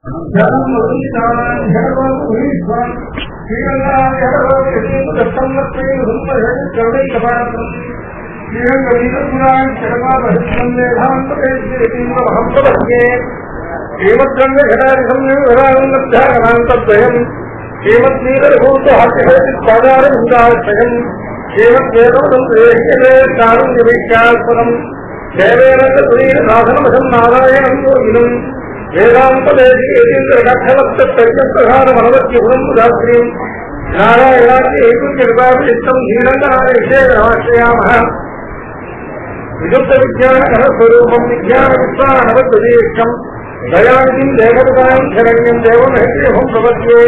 विजुक्त विज्ञान स्वरूपम विज्ञान विश्वानवद्वेशम दयानिधिं देवतां शरण्यं देवमहेश्वरं प्रपद्ये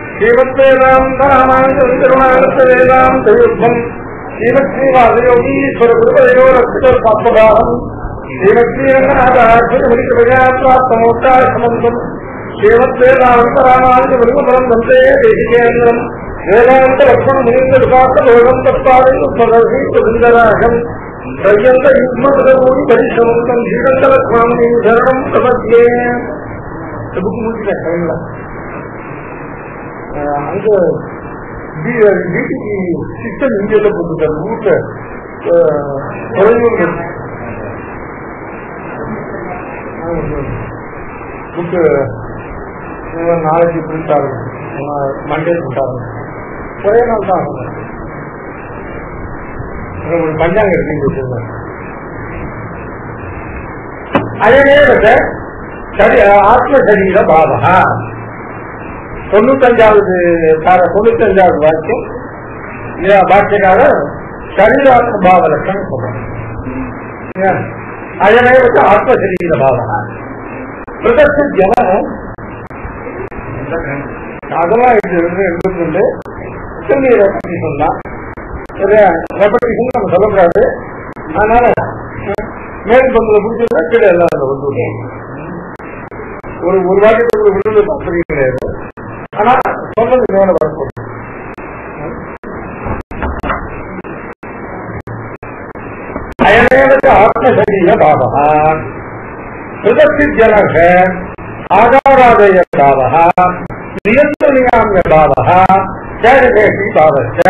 श्रीमद्वेदान्तरामानुजवेदान्तयुद्धं श्रीमत्श्रीवासयोगीश्वर गुरुवरयोरक्षितपात्मभावं श्रीमद्वेदान्तरामानुजमुनिकृपयाप्राप्तमोक्षासमन्तं श्रीमद्वेदान्तरामानुजमुनिपरं वन्दे देशिकेन्द्रं वेदान्तलक्ष्मणमुनीन्द्रपात्रलोकं तत्पादयुक्तदर्शीकृतराजं पर्यंत युग्मूरी परिश्रमं श्रीरंगलक्ष्मी शरण प्रपद्ये अगर सिस्टम इंडिया रूट बुक नाले प्रिंट मंडे ஒரே நாள் தான் பஞ்சாங்க அதே ஆத்மசரீர பாவா 95வது வாக்கியம் பாக்கியக்காரர் சரீராத்ம பாவ லட்சணம் சொல்றாங்க. அதே ஆத்மசரீர பாவா பிரதர்ஷ ஜனம் அதெல்லாம் எடுத்துட்டு சொன்னா ரெப்படிஷன் நம்ம சொல்லக்கூடாது. அதனால மேல் பங்குல புரிஞ்சுன்னா கீழே எல்லாம் ஒரு வாக்கியத்துக்குள்ள விழுந்து தாற்பயம் கிடையாது. ஆனா சொன்னது மேல வரப்போம். அயனேவ ஆத்மசரீர பாவா பிரதர்ஷி ஜனக ஆதாராதய பாவா நியந்திரணியாமிய பாவா ஜெயகேஷி பாவச்ச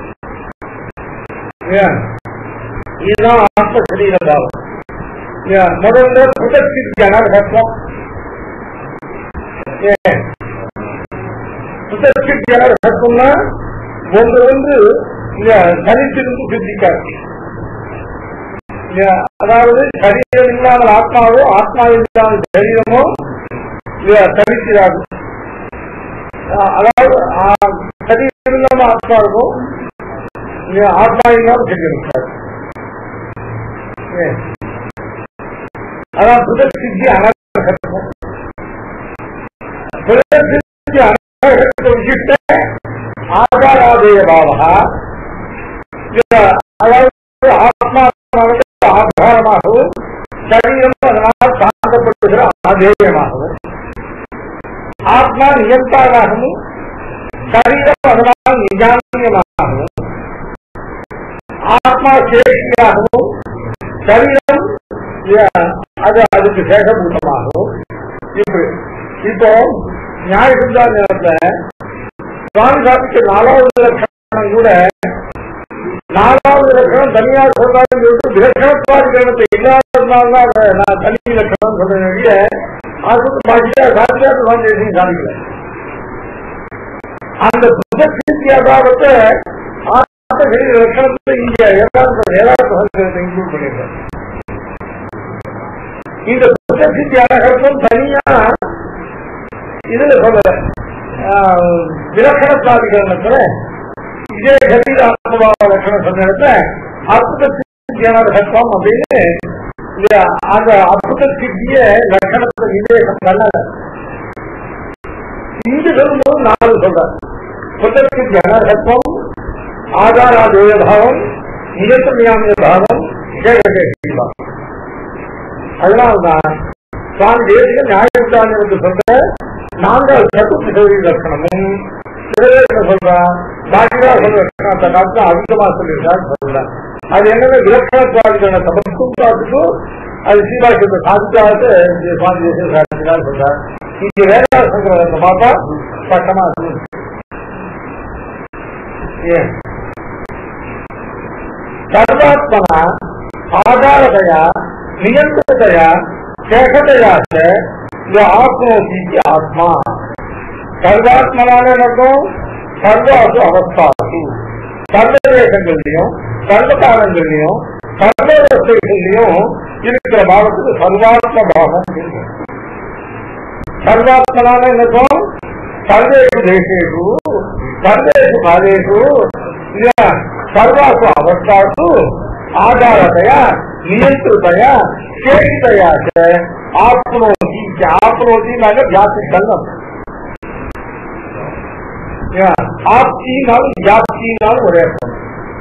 இதுதான் ஆத்மசரீர பாவம். முதல்ல பிரதர்ஷி ஜனகத்துவம் சுத்தம்னா ஒன்று தனித்திருந்து சித்திக்காது. அதாவது சரீரம் இல்லாமல் ஆத்மாவோ ஆத்மா இல்லாமல் சரீரமோ தனிக்கிறாது. அதாவது சரீரம் இல்லாமல் ஆத்மா இருக்கும், ஆத்மா இல்லாமல் சரீரம் இருக்காது. அதான் புதர் சித்தி அனர்த்தம். विशिष्ट आधारादेय भावः अदावदु आत्मा आधारमागवु शरीरम अदनाल साधपट्टुगिற आधेयमागवु आत्मा नियंतारागवु शरीरम अदनाल निजानियमागवु आत्मा शेषियागवु शरीरम அதுக்கு சேஷபூதமாகவும் இப்போ நியாய சித்தாந்தத்துல சுவாமி சாப்பிட்டு 4வது லட்சணம் கூட 4வது லட்சணம் தனியாக சொல்றாருன்னு சொல்லிட்டு விலட்சணத்துவாதிகரணத்தை இல்லாததுனால நான் தனி லட்சணம் சொல்றேன். அது பாக்கியா சாத்தியாத்து சாந்தியத்தையும் சாதிக்கல. அந்த புதற்சித்தி அபாவத்தை லட்சணத்தை இங்க ஏதாவது இன்க்ளூட் பண்ணிருக்கேன். இந்த புதற்சித்தி அழகத்தும் தனியா இதுல சொல்ல விலக்கணத்தாதிகரணத்துல இதே சரீர ஆத்மபாவ லட்சணம் சொன்ன இடத்துல அற்புத சித்தியானத்துவம் அப்படின்னு அந்த அற்புத சித்திய லட்சணத்தை விவேகம் பண்ணல. இங்கு சொல்லும்போது 4 சொல்றாரு. புதற்சித்தி அனர்ஹத்துவம், ஆதாராதேய பாவம், நியந்திரணியாமிய பாவம், ஜெயகேஷி பாவம். அதனால்தான் சுவாமி தேசிக நியாயத்தானு சொல்ற 4வது சதுர்த்தி சௌரிய லட்சணமும் சொல்றா பாக்கியா சொல்ற லட்சணத்தை காலத்துல அதிகமா சொல்லியிருக்காரு சொல்ற. அது என்னன்னா விலக்கணத்துவாதிகரண சமத்துவத்துக்கும் அது சீவாக்கியத்தை சாதிச்சாவது சுவாமி தேசியம் சாதிச்சாலும் சொல்றார். இங்க வேதாந்த சங்கரத்தை பார்த்தா பட்டமா சர்வாத்மனா ஆதாரதையா நியந்திரதையா சேகதையா ஆத்மோசி ஆத்மா சர்வாத்மனான நடக்கும் சர்வாசு அவஸ்தாசு சர்வதேசங்கள்லயும் சர்வகாலங்கள்லயும் சர்வவஸ்தைகள்லயும் இருக்கிற பாவத்துக்கு சர்வாத்ம பாவம். சர்வாத்மனான என்னக்கும் சர்வேஷு தேசேஷு சர்வேஷு காலேஷு சர்வாசு அவஸ்தாசு ஆதாரதையா நியந்திரதையா சேகிதையா ஆப்னோதி ஆப்னோதினால வியாபித்தல் ஆப்தினாலும் வியாப்தினாலும் ஒரே அர்த்தம்.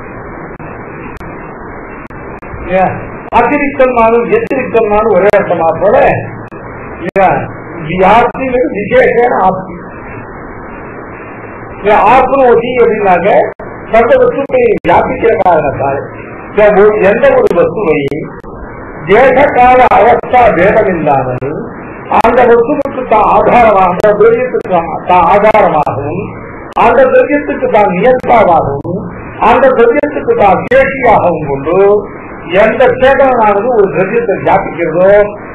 அதிரிக்தம்னாலும் எத்திரிக்தம்னாலும் ஒரே அர்த்தமா போல வியாப்தி விசேஷன ஆப்தி. ஆப்னோதி அப்படின்னாக்க சர்வ வஸ்துவை வியாபிக்கிற காரணத்தால் எந்த ஒரு வஸ்துவை தேசகால அவஸ்தா பேதம் இல்லாமல் அந்த வஸ்துவுக்கு தான் ஆதாரமாக அந்த திரவியத்துக்கு தான் ஆதாரமாகவும் அந்த திரவியத்துக்கு தான் நியந்தாவாகவும் அந்த திரவியத்துக்கு தான் சேஷியாகவும் கொண்டு எந்த சேதனானது ஒரு திரவியத்தை வியாபிக்கிறதோ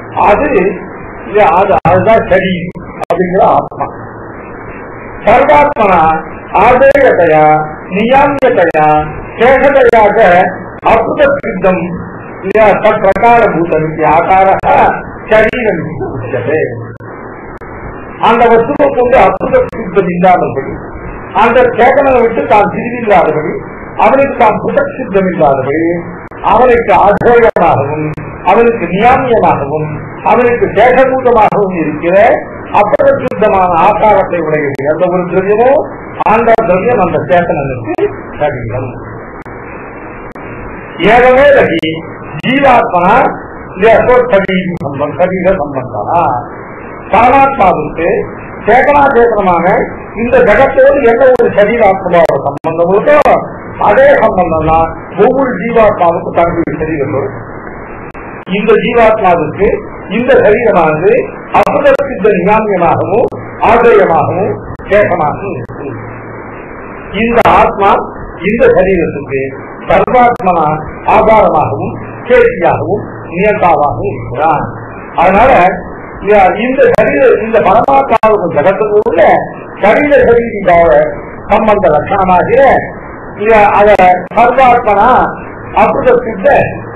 அதுதான் சரி அப்படிங்கிற ஆத்மா. சர்வாத்மனா ஆதேயத்தையா நியாமியத்தையா சேஷதையாக அற்புத சித்தம் பிரகாரபூதம் ஆகார சரீரம் உச்சதே. அந்த வஸ்துவை கொண்டு அற்புத சித்தம் இல்லாதபடி அந்த சேதனை விட்டு தான் பிரிவில்லாதபடி அவனுக்கு தான் புதக் சித்தம் இல்லாதபடி அவனுக்கு ஆதேயமாகவும் அவனுக்கு நியாமியமாகவும் அவனுக்கு சேஷபூதமாகவும் இருக்கிற அப்பிரசித்தமான ஆகாரத்தை உடையது எந்த ஒரு திரவியமோ அந்த திரவியம் அந்த சேத்தனனுக்கு சரீரம். ஏகமே ரகி ஜீவாத்மனா சரீர சம்பந்தனா பரமாத்மாவுக்கு சேதனாச்சேதனமான இந்த ஜகத்தோடு எந்த ஒரு சரீராத்மாவோட சம்பந்தம் இருக்கோ அதே சம்பந்தம் தான் ஒவ்வொரு ஜீவாத்மாவுக்கு தன்னுடைய சரீரத்தோடு. இந்த ஜீவாத்மாவுக்கு இந்த சரீரமானது அபிரசித்த நியாமியமாகவும் ஆதேயமாகவும் சேஷமாகவும் இருக்கு. இந்த ஆத்மா இந்த சரீரத்துக்கு சர்வாத்மனா ஆதாரமாகவும் சேஷியாகவும் நியந்தாவாகவும் இருக்கிறான். அதனால இந்த சரீர இந்த பரமாத்மாவுக்கும் ஜகத்துக்கு உள்ள சரீர சரீரிபாவ சம்பந்த லட்சணமாகிற அத சர்வாத்மனா அபிரசித்த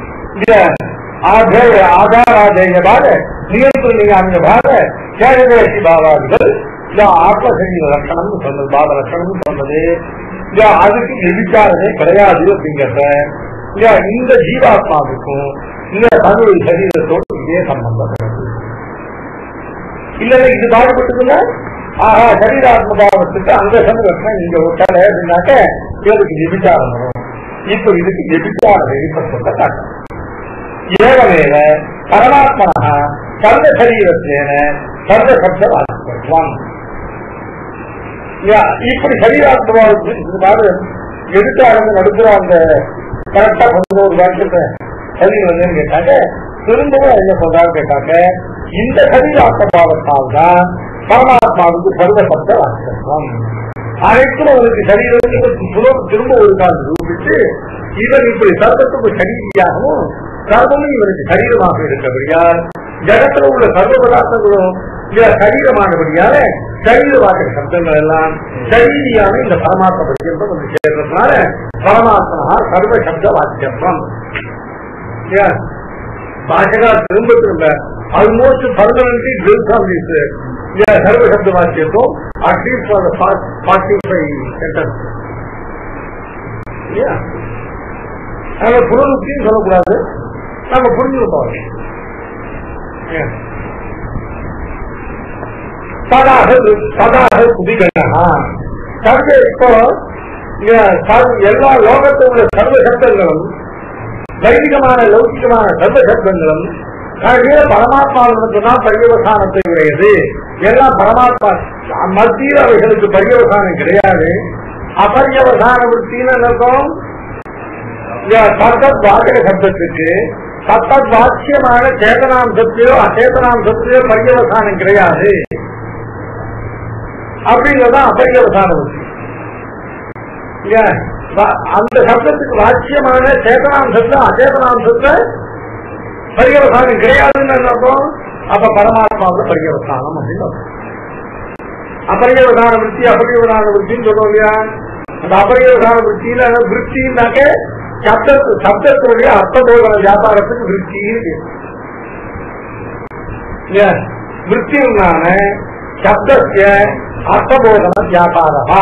ஆதாராதேயபாக நியந்திர நியாமியபாக சேஷி பாவாதிகள் ஆத்மசரீர லட்சணம் சொன்னது பாவ லட்சணம் சொன்னது. அதுக்கு எதிர்க்காரதே கிடையாது அப்படிங்கிறத இந்த ஜீவாத்மாவுக்கும் இந்த தன்னுடைய சரீரத்தோடு இதே சம்பந்தம் இல்ல. இது பாடுபட்டுக்குள்ள சரீராத்மபாவத்துக்கு அந்த சமூகத்தை இங்க விட்டால அப்படின்னாக்க இதுக்கு எதிர்க்காரம் வரும். இப்ப இதுக்கு எதிர்க்கார வெளிப்பட்ட காட்டும். ஏகமேவ பரமாத்மனா சர்வ சரீரத்தேன சர்வ சப்த வாசிப்பான். இப்படி சரீராத்மாவுக்கு எதுக்காக நடுக்கிற அந்த கரெக்டா கொண்டு ஒரு வாக்கியத்தை சரி வந்தேன்னு கேட்டாங்க. திரும்பவும் என்ன சொல்றாரு கேட்டாங்க, இந்த சரீராத்மபாவத்தால் தான் பரமாத்மாவுக்கு சர்வ சப்த வாசிப்பம். அனைத்தும் அவருக்கு சரீரம் திரும்ப ஒரு கால் ரூபிட்டு இவன் இப்படி சர்வத்துக்கு சரீரியாகவும் சர்வமும் இவருக்கு சரீரமாக இருக்கிறபடியால் ஜகத்துல உள்ள சர்வ பதார்த்தங்களும் சரீரமானபடியால சரீரவாக்கிய சப்தங்கள் எல்லாம் சரீரியான இந்த பரமாத்மா பட்சம் வந்து சேர்றதுனால பரமாத்மா சர்வ சப்த வாக்கியம். பாஷகா திரும்ப திரும்ப almost permanently built on this சர்வ சப்த வாக்கியத்தும் அட்லீஸ்ட் ஃபார் 45 சென்டென்ஸ். நம்ம புனருக்தியும் சொல்லக்கூடாது, நம்ம புரிஞ்சுருப்போம். எல்லா லோகத்தில் உள்ள சர்வ சப்தங்களும் வைதிகமான லௌகிகமான சர்வ சப்தங்களும் பரமாத்மாவுக்கு தான் பரியவசானத்தை உடையது. எல்லாம் பரமாத்மா மத்தியில் அவைகளுக்கு பரியவசானம் கிடையாது. அபரியவசான விற்பின்னு இருக்கும். வாசக சப்தத்துக்கு தத்தத் வாக்கியமான சேதனாம்சத்திலோ அச்சேதனாம்சத்திலோ பரியவசானம் கிடையாது அப்படிங்கறதான் அபரியவசான புத்தி. அந்த சப்தத்துக்கு வாக்கியமான சேதனாம்சத்துல அச்சேதனாம்சத்துல பரியவசானம் கிடையாதுன்னு அர்த்தம். அப்ப பரமாத்மாவுக்கு பரியவசானம் அப்படின்னு அபரியவசான விருத்தி அபரியவசான விருத்தின்னு சொல்றோம் இல்லையா. அந்த அபரியவசான விருத்தியில விருத்தின்னாக்க சப்தத்துடைய அர்த்தபோதன வியாபாரத்துக்கு விருத்தின்னு விருத்தியுமான சப்தத்திய அர்த்தபோதன வியாபாரமா.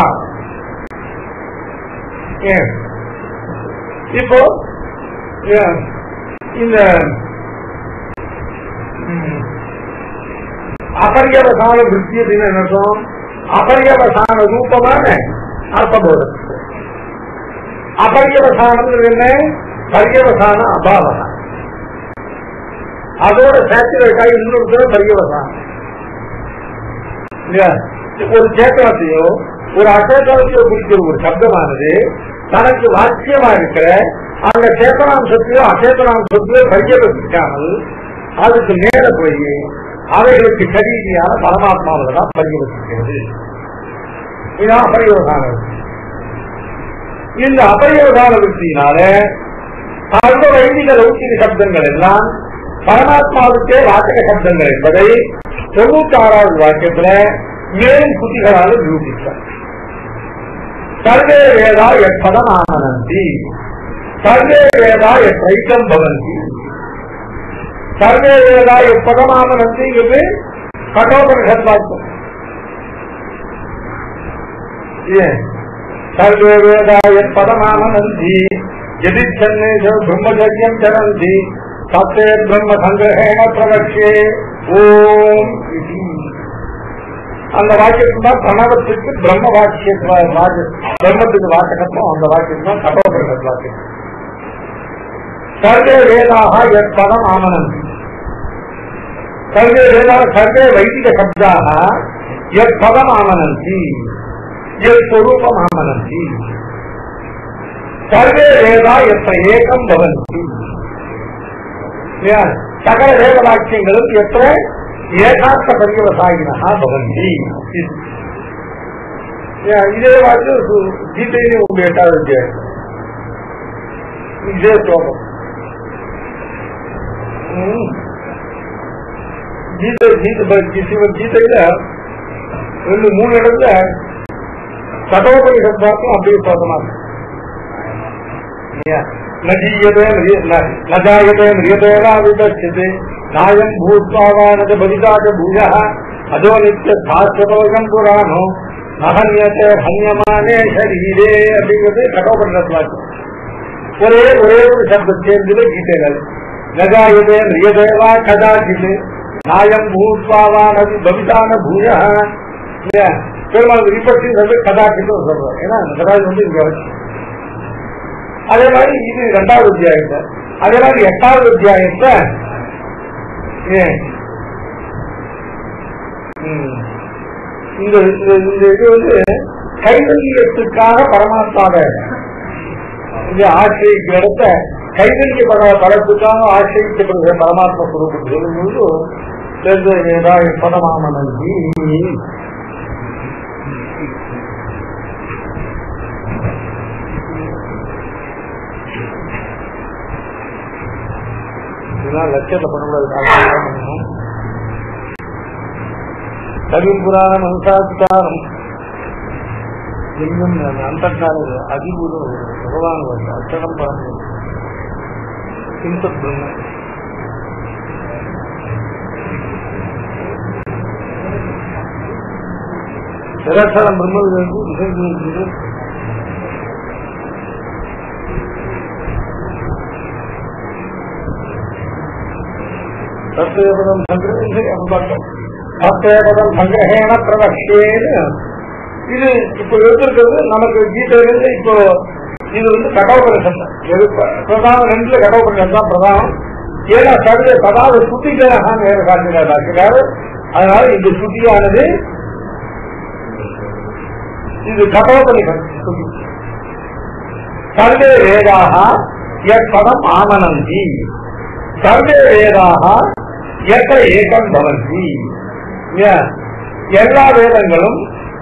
இப்போ இந்த அபரியவசான விருத்தி அப்படின்னு என்ன அபரியவசான ரூபமான அர்த்தபோதம். அபரியவசானம் என்ன பரியவசான அபாவம். அதோட சேச்சுரேட்டாக இன்னொரு பரியவசானம். ஒரு சேத்தனத்தையோ ஒரு அச்சேதனத்தையோ குறிக்கிற ஒரு சப்தமானது தனக்கு வாக்கியமா இருக்கிற அந்த சேத்தனாம்சத்தையோ அச்சேதனாம்சத்தையோ பரியவசிக்காமல் அதுக்கு நேர போய் அவைகளுக்கு சரீதியான பரமாத்மாவில் தான் பரியவசிக்கிறது. இதுதான் அபரியவசானம். இந்த அபரியவசான விருத்தியினால சர்வ வைதிக லௌகிக சப்தங்கள் எல்லாம் பரமாத்மாவுக்கே வாசக சப்தங்கள் என்பதை 96வது வாக்கியத்துல மேலும் புத்திகளால் நிரூபித்தார். சர்வே வேதா எப்பதம் ஆனந்தி சர்வே வேதா எத்தைக்கம் பவந்தி. சர்வே வேதா எப்பதம் ஆனந்திங்கிறது கட்டோபனிஷத் வாக்கியம். சர்வே வேதா எப்பதம் ஆனந்தி எதி சென்னை பிரம்மச்சரியம் சரந்தி சத்தே பிரம்ம சங்கிரகேண பிரவக்ஷே ஓம். அந்த வாக்கியத்துக்கு தான் பிரணவத்துக்கு பிரம்ம பிரம்மத்துக்கு வாசகத்துவம். அந்த வாக்கியம் தான் கட்டோபனிஷத் வாக்கியம். சர்வே வேதாக எப்பதம் ஆமனந்தி சர்வே வேதா சர்வே வைதிக சப்தாக எப்பதம் ஆமனந்தி எஸ்வரூபம் ஆமனந்தி. சர்வே வேதா எப்ப ஏகம் பவந்தி. சகல வேத வாக்கியங்களும் எப்ப ஏகார்த்த பரியவசாயினா பவந்தி. இதே வாக்கு கீதையிலே உங்க 8வது அத்தியாயம் இதே ஸ்லோகம். கீதையில 2-3 இடத்துல கட்டோபனிஷத் வாக்கம் அப்படியே சொல்லமா நஜாயதே மிரியதேவா விபட்சதே நாயம் பூத்வாவானத பவிதாச்ச பூயः அதோ நித்ய சாஸ்வதோகம் புராணோ நஹன்யதே ஹன்யமானே ஷரீரே அப்படிங்கிறது கட்டோபனிஷத் வாக்கம். ஒரே ஒரு சப்தம் சேர்ந்தது கீதைகள். நஜாயதே மிரியதேவா கதாச்சித் நாயம் பூத்வாவானது பவிதான பூயः. பெருமாள் விபட்சி கதாச்சின்னு சொல்றோம். ஏன்னா கதாச்சி இங்க வச்சு. அதே மாதிரி இது 2வது அத்தியாயத்தை. அதே மாதிரி 8வது அத்தியாயத்தை இந்த இது கைவல்யத்துக்காக பரமாத்மாவை ஆசிரிக்கு இடத்த கைவல்ய படத்துக்காக ஆசிரியப்படுகிற பரமாத்மா சுரூபம் சொல்லும்போது பதமாமனந்தி. லட்சத்தை பண்ணுறது கவின் புராணம் அனுசாரம் இன்னும் அந்தக்கால அதிபூர்வ பகவான் அச்சனம் பாருங்க. சிந்தத் பிரம்ம நிரக்ஷரம் பிரம்மவிற்கு விஷயம் சத்யபதம் சங்கிரகேண பிரவக்ஷேன்னு இது இப்ப எடுத்திருக்கிறது நமக்கு கீதையிலிருந்து. இப்போ இது கட்டோபனிஷத் பிரதானம். 2 கட்டோபனிஷத் தான் பிரதானம். ஏன்னா சதாவது சுத்திகளாக வேறு காட்டினார். அதனால இந்த சுத்தியானது இது கட்டோபனிஷத். சர்வே வேதாக எப்பதம் ஆமனந்தி சர்வே வேதாக எத்த ஏகம் பவந்தி. எல்லா வேதங்களும்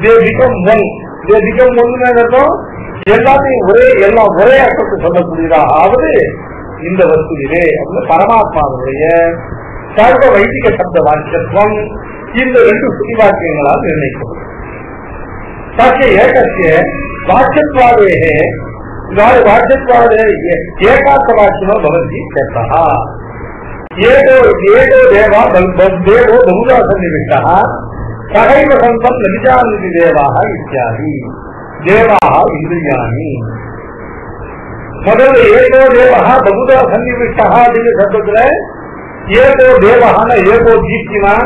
எல்லாத்தையும் எல்லாம் ஒரே அர்த்தத்தை சொல்லக்கூடியதாவது இந்த வஸ்துவிலே அப்படின்னு பரமாத்மாவுடைய சர்வ வைதிக சப்த வாக்கியத்துவம் இந்த 2 ஸ்ருதி வாக்கியங்களால் நிர்ணயிக்கப்படும். தस्य ஏகस्य वाच्यत्वादेः वाच्यत्वादे एकार्थवाचिनो भवति इत्यर्थः। एको देवा देवो बहुधा सन्निविष्टः सहैव सन्तं न विजानन्ति देवाः इत्यादि। देवाः इन्द्रियाणि ಮೊದಲು ಏಕೋ ದೇವಃ ಬಹುಧಾ ಸನ್ನಿವಿಷ್ಟಃ ಅಂತ ಶಬ್ದದ್ರೆ ಏಕೋ ದೇವಃ ಏಕೋ ದೀಪ್ತಿಮಾನ್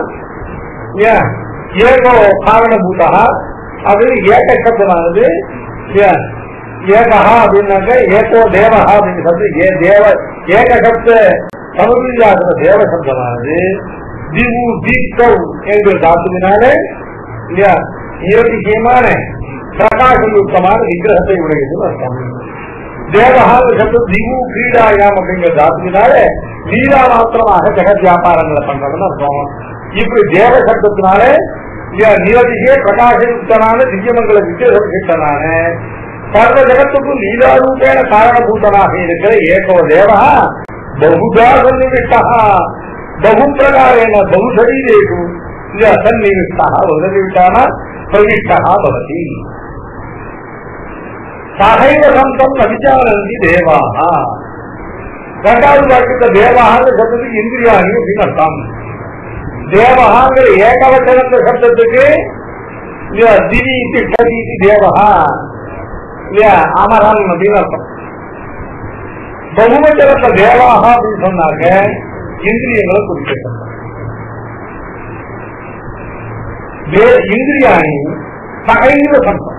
ஏகோ காரணபூதா அது ஏக சப்தமானது. ஏகா அப்படின்னாக்க ஏகோ தேவா அப்படின்னு சொல்றது ஏக சப்த சமதுரியாகிற தேவ சப்தமானது திவு தீப்தவ் என்கிற தாத்துவினாலே நிரதிசயமான பிரகாசயுக்தமான விக்கிரகத்தை உடையது அர்த்தம். தேவஹான்னு சப்தம் திவு கிரீடாயாம் அப்படிங்கிற தாத்துவினால லீலா மாத்திரமாக ஜெகத் வியாபாரங்களை பண்றதுன்னு அர்த்தம். இப்படி தேவ சப்தத்தினால நிரதிகே பிரகாசயுக்தனான திவ்யமங்கல விக்கிரகனான சர்வ ஜகத்துக்கும் லீலாரூபேன காரணபூதனாக இருக்கிற ஏகோ தேவா बहुधा सन्निविष्टः बहुप्रकारेण बहुशरीरेषु सन्निविष्टः बहुशरीविष्टाः प्रविष्टः भवति। सहैव सन्तं न विचारन्ति देवाः। रकादिवाक्यस्य देवाः शब्दस्य इन्द्रियाणि அப்படின்னு அர்த்தம். தேவஹாங்கிற ஏகவச்சன சப்தத்துக்கு திவி திஷ்டதி தேவஹா அமரன் அப்படின்னு அர்த்தம். பகுவச்சனத்தை தேவாக அப்படின்னு சொன்னாங்க இந்திரியங்களை குறிப்பிட்டாங்க. இந்திரியாணி சகைவ சந்தம்.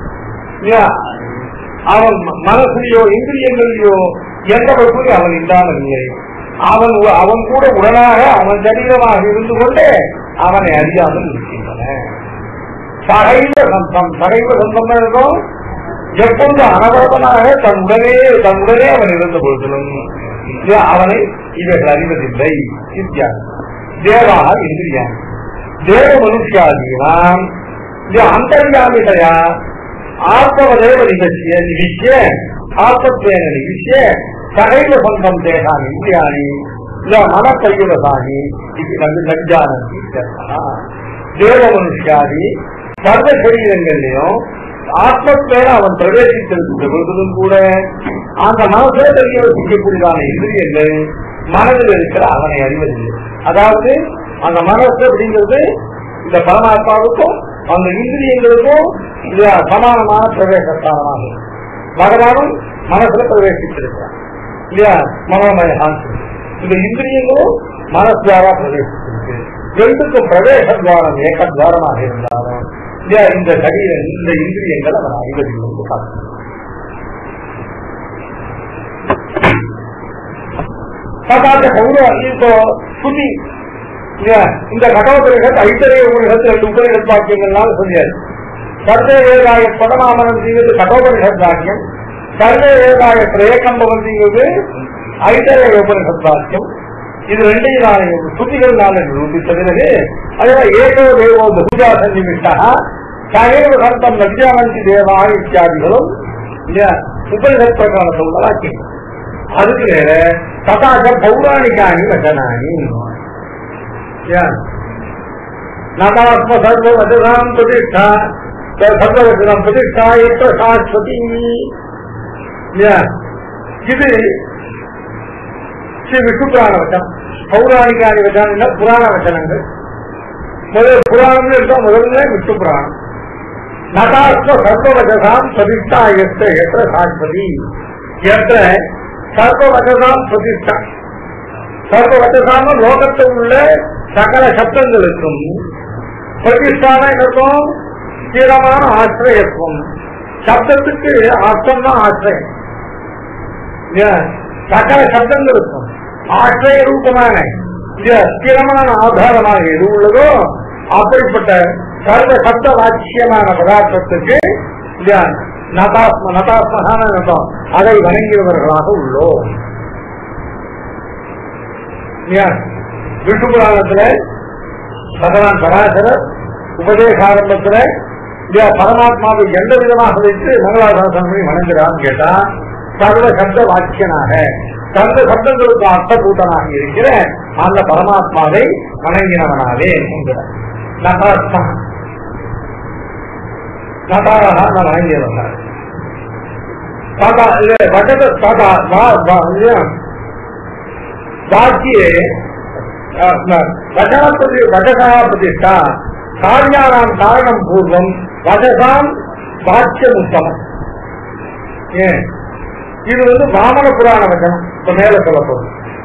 அவன் மனசுலையோ இந்திரியங்களிலோ எந்த வகையும் அவன் இல்லாமல் இல்லை. அவன் கூட உடனாக அவன் சரீரமாக இருந்து கொண்டே அவனை அறியாமல் இருக்கின்றன. சகைவ சந்தம். சகைவ சந்தம் இருக்கும் எப்பொழுது அனவரதனாக தன்னுடனே அவன் இருந்த பொழுதிலும் அவனை இவர்கள் அறிவதில்லை. தேவாக இந்திரியான் தேவ மனுஷியாதீனாம் அந்தர்யாமிதையா ஆத்மவதேவ நிவிஷ்ய ஆத்மத்வேன நிவிஷ்ய சகைவ சந்தம் தேகான் இந்திரியாணி மனப்பையுவசானி இது நஞ்சானந்தி. தேவ மனுஷியாதி சர்வ சரீரங்கள்லயும் ஆத்மத்வேன அவன் பிரவேசித்திருக்கின்ற பொழுதும் கூட அந்த மனசே தெரிய செய்யக்கூடியதான இந்திரியங்கள் மனதில் இருக்கிற அவனை அறிவதில்லை. அதாவது அந்த மனசு அப்படிங்கிறது இந்த பரமாத்மாவுக்கும் அந்த இந்திரியங்களுக்கும் சமானமான பிரவேசஸ்தானமாக பகவானும் மனசுல பிரவேசித்திருக்கிறான் இல்லையா. மனோமயான் இந்த இந்திரியங்களும் மனசுவாரா பிரவேசித்திருக்கு. ரெண்டுக்கும் பிரவேச துவாரம் ஏகத்வாரமாக இருந்தாலும் இந்த சரீரம் இந்த இந்திரியங்கள் அவன் அறிவதில்லை. சுத்தி இந்த கடோபரிஷத் ஐத்தரிய உபனிஷத்து 2 உபனிஷத் வாக்கியங்கள்னால சொல்லியாரு. சர்வே வேதாய பதமாமனங்கிறது கடோபரிஷத் வாக்கியம், சர்வே வேதாய பிரேகம்பவங்கிறது ஐத்தரிய உபனிஷத் வாக்கியம். இது 2 சுத்திகள் நிரூபித்த பிறகு அதே ஏகோ தேவோ பகுதா சன்னிவிஷ்டா சகைவ சந்தம் நஜ்யானந்தி தேவா இத்தியாதிகளும் உபனிஷத் பிரகாரத்தில் உள்ள வாக்கியம். அதுக்கு வேற ததாச்ச பௌராணிகாணி வச்சனானி நதாத்ம சர்வவசனாம் பிரதிஷ்டா சர்வவசனம் பிரதிஷ்டா எத்த சாஸ்வதி. இது ஸ்ரீ விஷ்ணு புராண வச்சனம். பௌராணிகாணி வச்சனம் புராண வச்சனங்கள். முதல் புராணம் இருக்கா, முதல்ல விஷ்ணு புராணம். நதாத்ம சர்வவசனாம் பிரதிஷ்டா எத்த சாஸ்வதி எத்த சர்வவசனாம் பிரதிஷ்டா. சர்வவசனாம லோகத்தில் உள்ள சகல சப்தங்களுக்கும் பிரதிஷ்டான இருக்கும் ஸ்திரமான ஆசிரியத்துவம். சப்தத்துக்கு அர்த்தம் தான் ஆசிரியம். சகல சப்தங்களுக்கும் ஆசிரிய ரூபமான ஸ்திரமான ஆதாரமாக எது உள்ளதோ அப்படிப்பட்ட சர்வ சப்த வாக்கியமான பதார்த்தத்துக்கு நதாத்மகான அதை வணங்கியவர்களாக உள்ளோம். விஷ்ணு புராணத்துல பகவான் பராசரர் உபதேசாரம்பத்துல பரமாத்மாவை எந்த விதமாக வைத்து மங்களாசாசனம் பண்ணி வணங்குறான்னு கேட்டா சர்வ சப்த வாக்கியனாக சர்வ சப்தங்களுக்கு அர்த்தபூட்டனாக இருக்கிற அந்த பரமாத்மாவை வணங்கினவனாவே என்கிறார். நதாரா வணங்கியவனார். வாக்கியே வசகா பிரதிஷ்டா காரியானாம் காரணம் பூர்வம் வசகாம் வாக்கியம் உத்தமம். ஏன் இது வாமன புராண வசனம். இப்ப மேல சொல்லப்படும்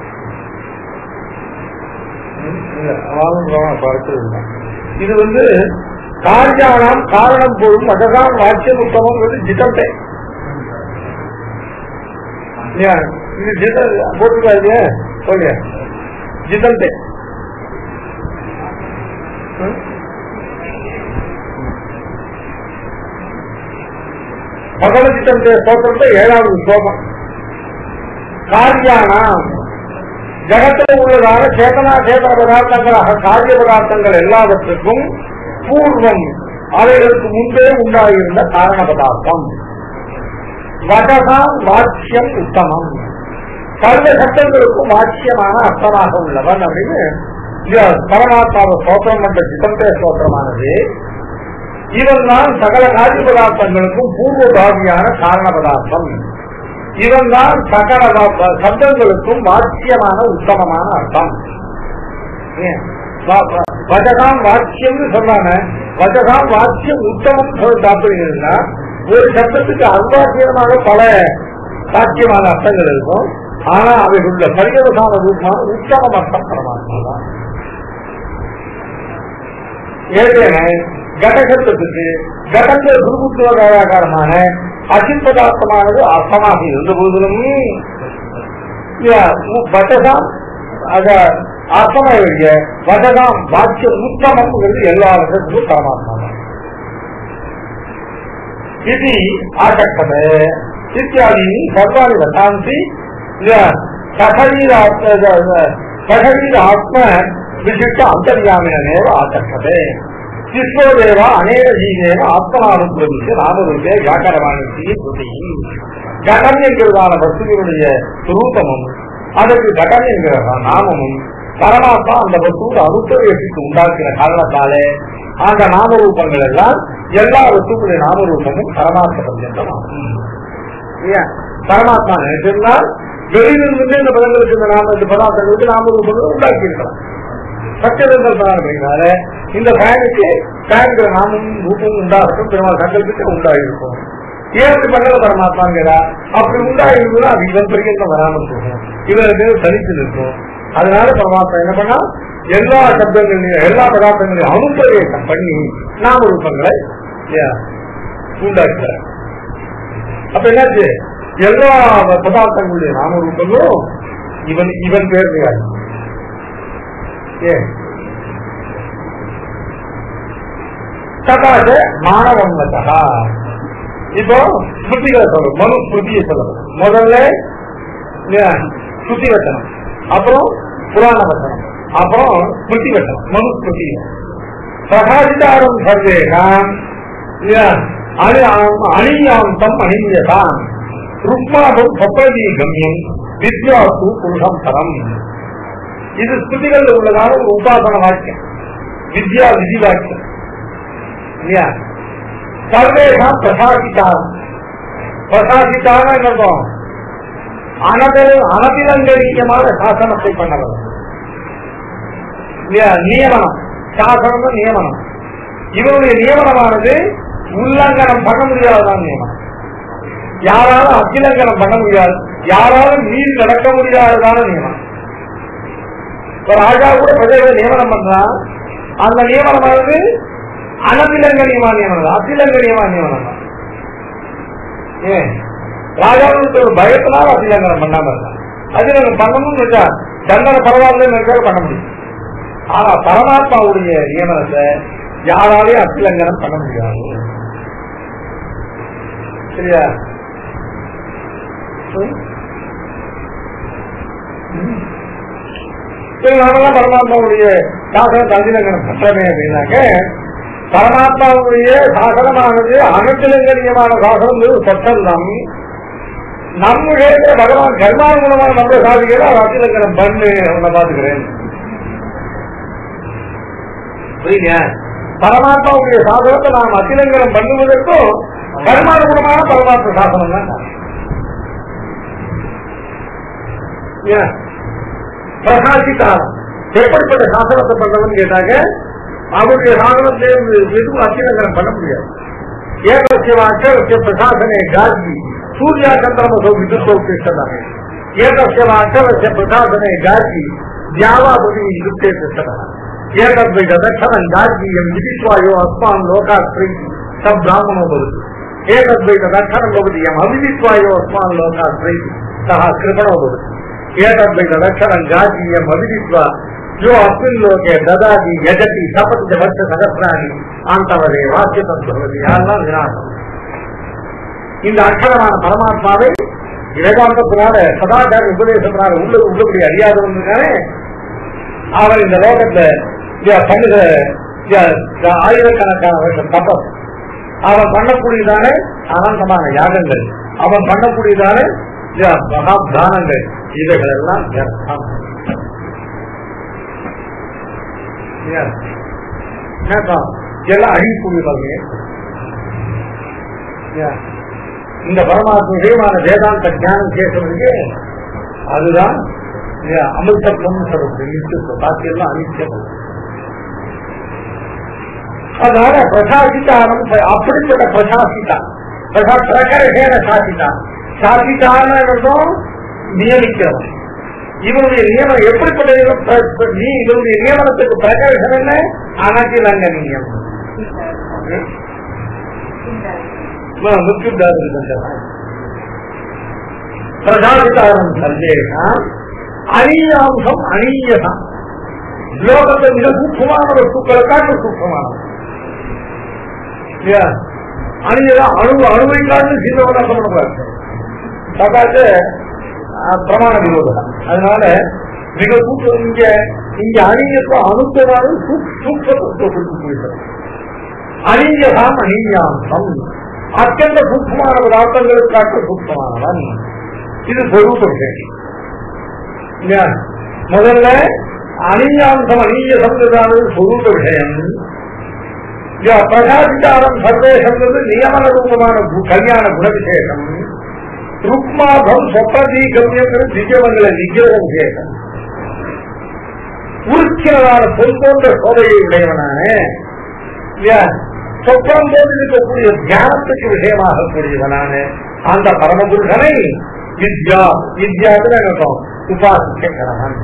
இது காரியானாம் காரணம் பூர்வம் வசகாம் வாக்கியம் உத்தமம் ஜிதத்தை இது போட்டுக்காது சொல்லிய ஜிதந்தே பகவத்கீதை ஸ்தோத்திரத்தை 7வது ஸ்லோகம். காரியானாம் ஜகத்தில் உள்ளதான சேதனா சேதன பதார்த்தங்களாக காரிய பதார்த்தங்கள் எல்லாவற்றுக்கும் பூர்வம் அவைகளுக்கு முன்பே உண்டாகியிருந்த காரண பதார்த்தம். வசகாம் வாக்கியம் உத்தமம் சர்வ சட்டங்களுக்கும் வாக்கியமான அர்த்தமாக உள்ளவன் அப்படின்னு பரமாத்மாவை ஸ்தோத்திரம் பண்ற ஜிதந்தே ஸ்தோத்திரமானது. இவன் தான் சகல காரிய பதார்த்தங்களுக்கும் பூர்வபாகியான காரண பதார்த்தம். இவன் தான் சகல சப்தங்களுக்கும் வாக்கியமான உத்தமமான அர்த்தம். வஜகாம் வாக்கியம் சொன்னாங்க. வஜகாம் வாக்கியம் உத்தமம் தாற்பயம்னா ஒரு சப்தத்துக்கு அர்வாக்கியமாக பல சாத்தியமான அர்த்தங்கள் இருக்கும். ஆனா அவைகளுடைய பரிவசான ரூபமான உத்தமம் அர்த்தம் பரமாத்மா தான். ஏற்கனவே கடகத்துக்கு கடங்கள் குருகுத்துவகாரமான அசின் பதார்த்தமானது அர்த்தமாக இருந்த போதிலும் வசகாம் அர்த்தமாக வசகாம் வாக்கியம் உத்தமம் எல்லா வருஷத்துக்கும் பரமாத்மா தான். இது ஆசக்தத இத்தியாதி சர்வாணி வசாந்தி சகரீர ஆத்ம விசிஷ்ட அந்தர்யாமினேவ ஆசக்ததே விஸ்வதேவ அநேக ஜீவேன ஆத்மநானுபூர்விக்கு நாமரூபே வியாக்கரமான கடம் என்கிறதான வஸ்துவினுடைய ரூபமும் அதற்கு கடம் என்கிற நாமமும் பரமாத்மா அந்த வஸ்துவை அனுப்பிரவேசித்து உண்டாக்குற காரணத்தாலே அந்த நாமரூபங்கள் எல்லாம் எல்லா வஸ்துக்களுடைய நாமரூபமும் பரமாத்மா பர்யந்தமாகும். பரமாத்மா நினைச்சிருந்தால் வெளியிலிருந்து இந்த பதங்களுக்கு இந்த பதார்த்தங்களுக்கு நாமரூபங்கள் உண்டாக்கி இருக்கலாம். சத்தியதந்திரத்தினால இந்த ஃபேனுக்கு ஃபேன்கிற நாமும் ரூபமும் உண்டாகட்டும் பெருமாள் சங்கல்பிக்க உண்டாகிருக்கும். ஏன் அப்படி பண்ணல பரமாத்மாங்கிறா? அப்படி உண்டாகிருந்தா அது இவன் பர்யந்தம் வராமல் போகும், இவருக்கு தனித்து நிற்கும். அதனால பரமாத்மா என்ன பண்ணா எல்லா சப்தங்களையும் எல்லா பதார்த்தங்களையும் அனுப்பிரவேசம் பண்ணி நாமரூபங்களை உண்டாக்குறார். அப்ப என்னாச்சு? எல்லா பதார்த்தங்களுடைய நாமரூபங்களும் இவன் இவன் பேர் தகாத மானவங்கதா. இப்போ ஸ்ருதிகளை சொல்லணும், மனு ஸ்ருதியை சொல்லணும். முதல்ல ஸ்ருதி வச்சனம், அப்புறம் புராண வச்சனம், அப்புறம் ஸ்ருதி வச்சனம். மனு ஸ்ருதி பிரகாசிதாரம் சர்வேகாம் அணியாந்தம் அணியதான் ருக்மாவும் சொப்பதி கம்யம் வித்யாசு புருஷம் தரம். இது ஸ்ருதிகள் உள்ளதான ஒரு உபாசன வாக்கியம், வித்யா விதி வாக்கியம். சர்வேகாம் பிரகாசிதாரம். பிரகாசித்தான என்னதும் அனபிலங்கரீயமான சாசனத்தை பண்ணவர். நியமனம், சாசனம் நியமனம். இவருடைய நியமனமானது உல்லங்கனம் பண்ண முடியாதுதான் நியமனம். யாராலும் அத்திலங்கனம் பண்ண முடியாது, யாராலும் மீறி நடக்க முடியாததான நியமனம். ஒரு ராஜா கூட பிரஜைகளை நியமனம் பண்றான், அந்த நியமனமானது அனதிலங்கனியமான நியமனம், அத்திலங்கனியமான நியமனம் தான். ஏன் ராஜாவுக்கு ஒரு பயத்தினால அத்திலங்கனம் பண்ணாம இருந்தான். அதிலங்கம் பண்ணணும்னு நினைச்சா தண்டனை பரவாயில்ல நினைச்சாலும் பண்ண முடியும். ஆனா பரமாத்மாவுடைய நியமனத்தை யாராலையும் அத்திலங்கனம் பண்ண முடியாது. சரியா? நாமெல்லாம் பரமாத்மாவுடைய சாசனத்தை அதிலங்கனம் பண்றமே அப்படின்னாக்க பரமாத்மாவுடைய சாசனமானது அனத்திலங்கனியமான சாசனம் சட்டம் தான். நம்முடைய பகவான் கர்மானுகுணமான நம்மளை சாதிக்கிற அவர் அதிலங்கனம் பண்ணு அவனை பாத்துக்கிறேன். புரியுங்க? பரமாத்மாவுடைய சாசனத்தை நாம் அதிலங்கனம் பண்ணுவதற்கும் கர்மானுகுணமான பரமாத்மா சாசனம் தான். பிரகாசித்தாரம் எப்படிப்பட்ட சாசனத்தை பண்றதுன்னு கேட்டாங்க, அவருடைய சாசனத்தை எதுவும் அத்தியலங்கனம் பண்ண முடியாது. ஏகசியவாட்ச பிரசாசனே காஜி சூர்யா சந்திரமசோ விதுஷோக்திஷ்டனாக ஏகசியவாட்ச பிரசாசனே காஜி தியாவாபதி யுக்தே திஷ்டனாக ஏகத்வைத தட்சணம் காஜியம் விதித்வாயோ அஸ்மான் லோகாஸ்ரீ சப் பிராமணோ பவதி ஏகத்வைத தட்சணம் பவதி எம் அவிதித்வாயோ அஸ்மான் லோகாஸ்ரீ சஹா கிருபணோ பவதி ஏகத்வைத தட்சணம் காஜியம் அவிதித்வா जो अस्मिन् लोके ददाति यजति सपञ्च वर्ष सहस्राणि आंतवदे वाक्यतम् भवति यारலாம் விநாசம். இந்த அக்ஷரமான பரமாத்மாவை வேதாந்தத்தினால சதாச்சார உபதேசத்தினால உள்ளபடி அறியாதவங்க அவர் இந்த லோகத்துல பண்ணுகிற ஆயிரக்கணக்கான வருஷம் தபஸ், அவன் பண்ணக்கூடியதான அனந்தமான யாகங்கள், அவன் பண்ணக்கூடியதான மகா தானங்கள், இவைகள் எல்லாம் எல்லாம் அழிக்கூடியவங்க. இந்த பரமாத்மா விஷயமான வேதாந்த ஞானம் கேட்கறதுக்கு அதுதான் அமிர்தம் சொல்றது. பாக்கியெல்லாம் அனிச்சம். அதனால பிரசாசித்தானம் அப்படிப்பட்ட பிரசாசித்தான் பிரகரகேன சாசித்தான். சாசித்தான நியமிக்கிறவன். இவருடைய நியமனம் எப்படிப்பட்ட இவருடைய நியமனத்துக்கு பிரகரகம் என்ன? அனதிலங்கனியம். பிரசாதித்தாரம் சந்தேகம் அணியாம்சம் அணியதான். லோகத்தை மிக சூட்சமான வஸ்துக்களுக்காக சூட்சமானது அணியதான். அணுவை காட்டு சீதவன சமணப்பாக்க பிரமாண விரோதம். அதனால மிக சூட்சம் இங்க அணியத்தை அணுத்தவாறு சூட்சத்தை போயிட்டது. அணியதாம் அணியாம்சம் அत्यந்த சூட்சமான பதார்த்தங்களுக்காக சூட்சமானவன். இது சொரூப விஷயம். முதல்ல அணியாம்சம் அணியசம் சொரூப விஷயம். பிரகாசித்தாரம் சர்வேஷம் நியமன ரூபமான கல்யாண குண விசேஷம். ருக்மாபம் சொப்பதீகம்யம் திவ்யமங்கள நிகிரக விசேஷம். உருக்கிறதான பொன் போன்ற சோதையை உடையவனான சொப்பம் போது இருக்கக்கூடிய தியானத்துக்கு விஷயமாக கூடியவனான அந்த பரமபுருஷனை வித்யா வித்யான்னு நினைப்போம் உபாசிக்கிறவன்.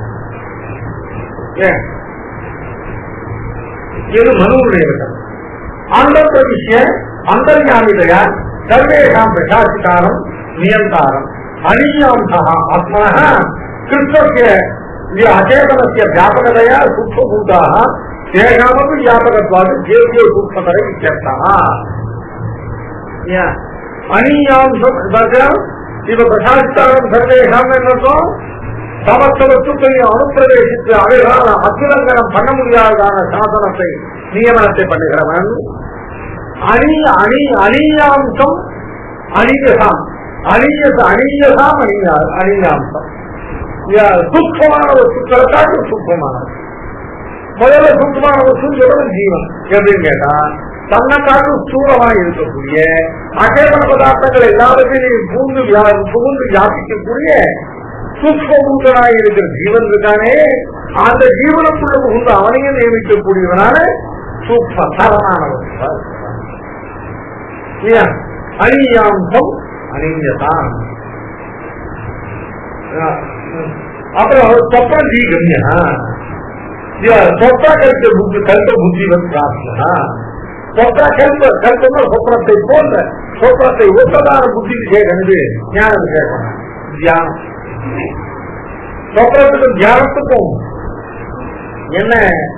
இது மனுடைய விஷயம். அந்த விஷய அந்தர்யாமிதயா சர்வேஷாம் பிரசாசித்தாரம் நியந்தாரம் அணியாம்சா ஆத்மனः கிருஷ்ணஸ்ய அச்சேதனஸ்ய வியாபகதையா சூக்ஷ்மபூதாக தேகாமபி வியாபகத்வாது தேவியோ சூக்ஷ்மதர இत्यर्थः. அணியாம்சம் இவ பிரசாசித்தாரம் சர்வேஷாம் என்னதும் சமஸ்த வஸ்துக்களையும் அனுப்பிரவேசித்து அவைகளால் அத்திலங்கனம் பண்ண முடியாததான சாசனத்தை நியமனத்தை பண்ணுகிறவன். அணியாம்சம் அணியசாம் அணியசாம் அணியாம்சம். சூக்ஷ்மமான வஸ்துக்களுக்காக சூக்ஷ்மமானது. முதல்ல சூக்ஷ்மமான வஸ்து சொல்றது ஜீவன். எப்படின்னு கேட்டா தன்னைக்காக ஸ்தூலமாக இருக்கக்கூடிய அச்சேதன பதார்த்தங்கள் எல்லாத்தையும் புகுந்து வியாபிக்கக்கூடிய சூக்ஷ்மபூதனாக இருக்கிற ஜீவன் இருக்கானே, அந்த ஜீவனுக்குள்ள புகுந்து அவனையும் நியமிக்கக்கூடியவனால சூக்ஷ்ம சரணானவன். அணியாம்சம் அணியதான். அப்புறம் சொப்பம் தீகம்யா சொப்பா கல்ப புத்திவன் பிராப்தா. சொப்பா கல்பம் சொப்பனத்தை போன்ற சொப்பனத்தை ஒத்ததான புத்தி விசேஷம் ஞான விசேஷம் தியானம். சொப்பனத்துக்கும் தியானத்துக்கும் என்ன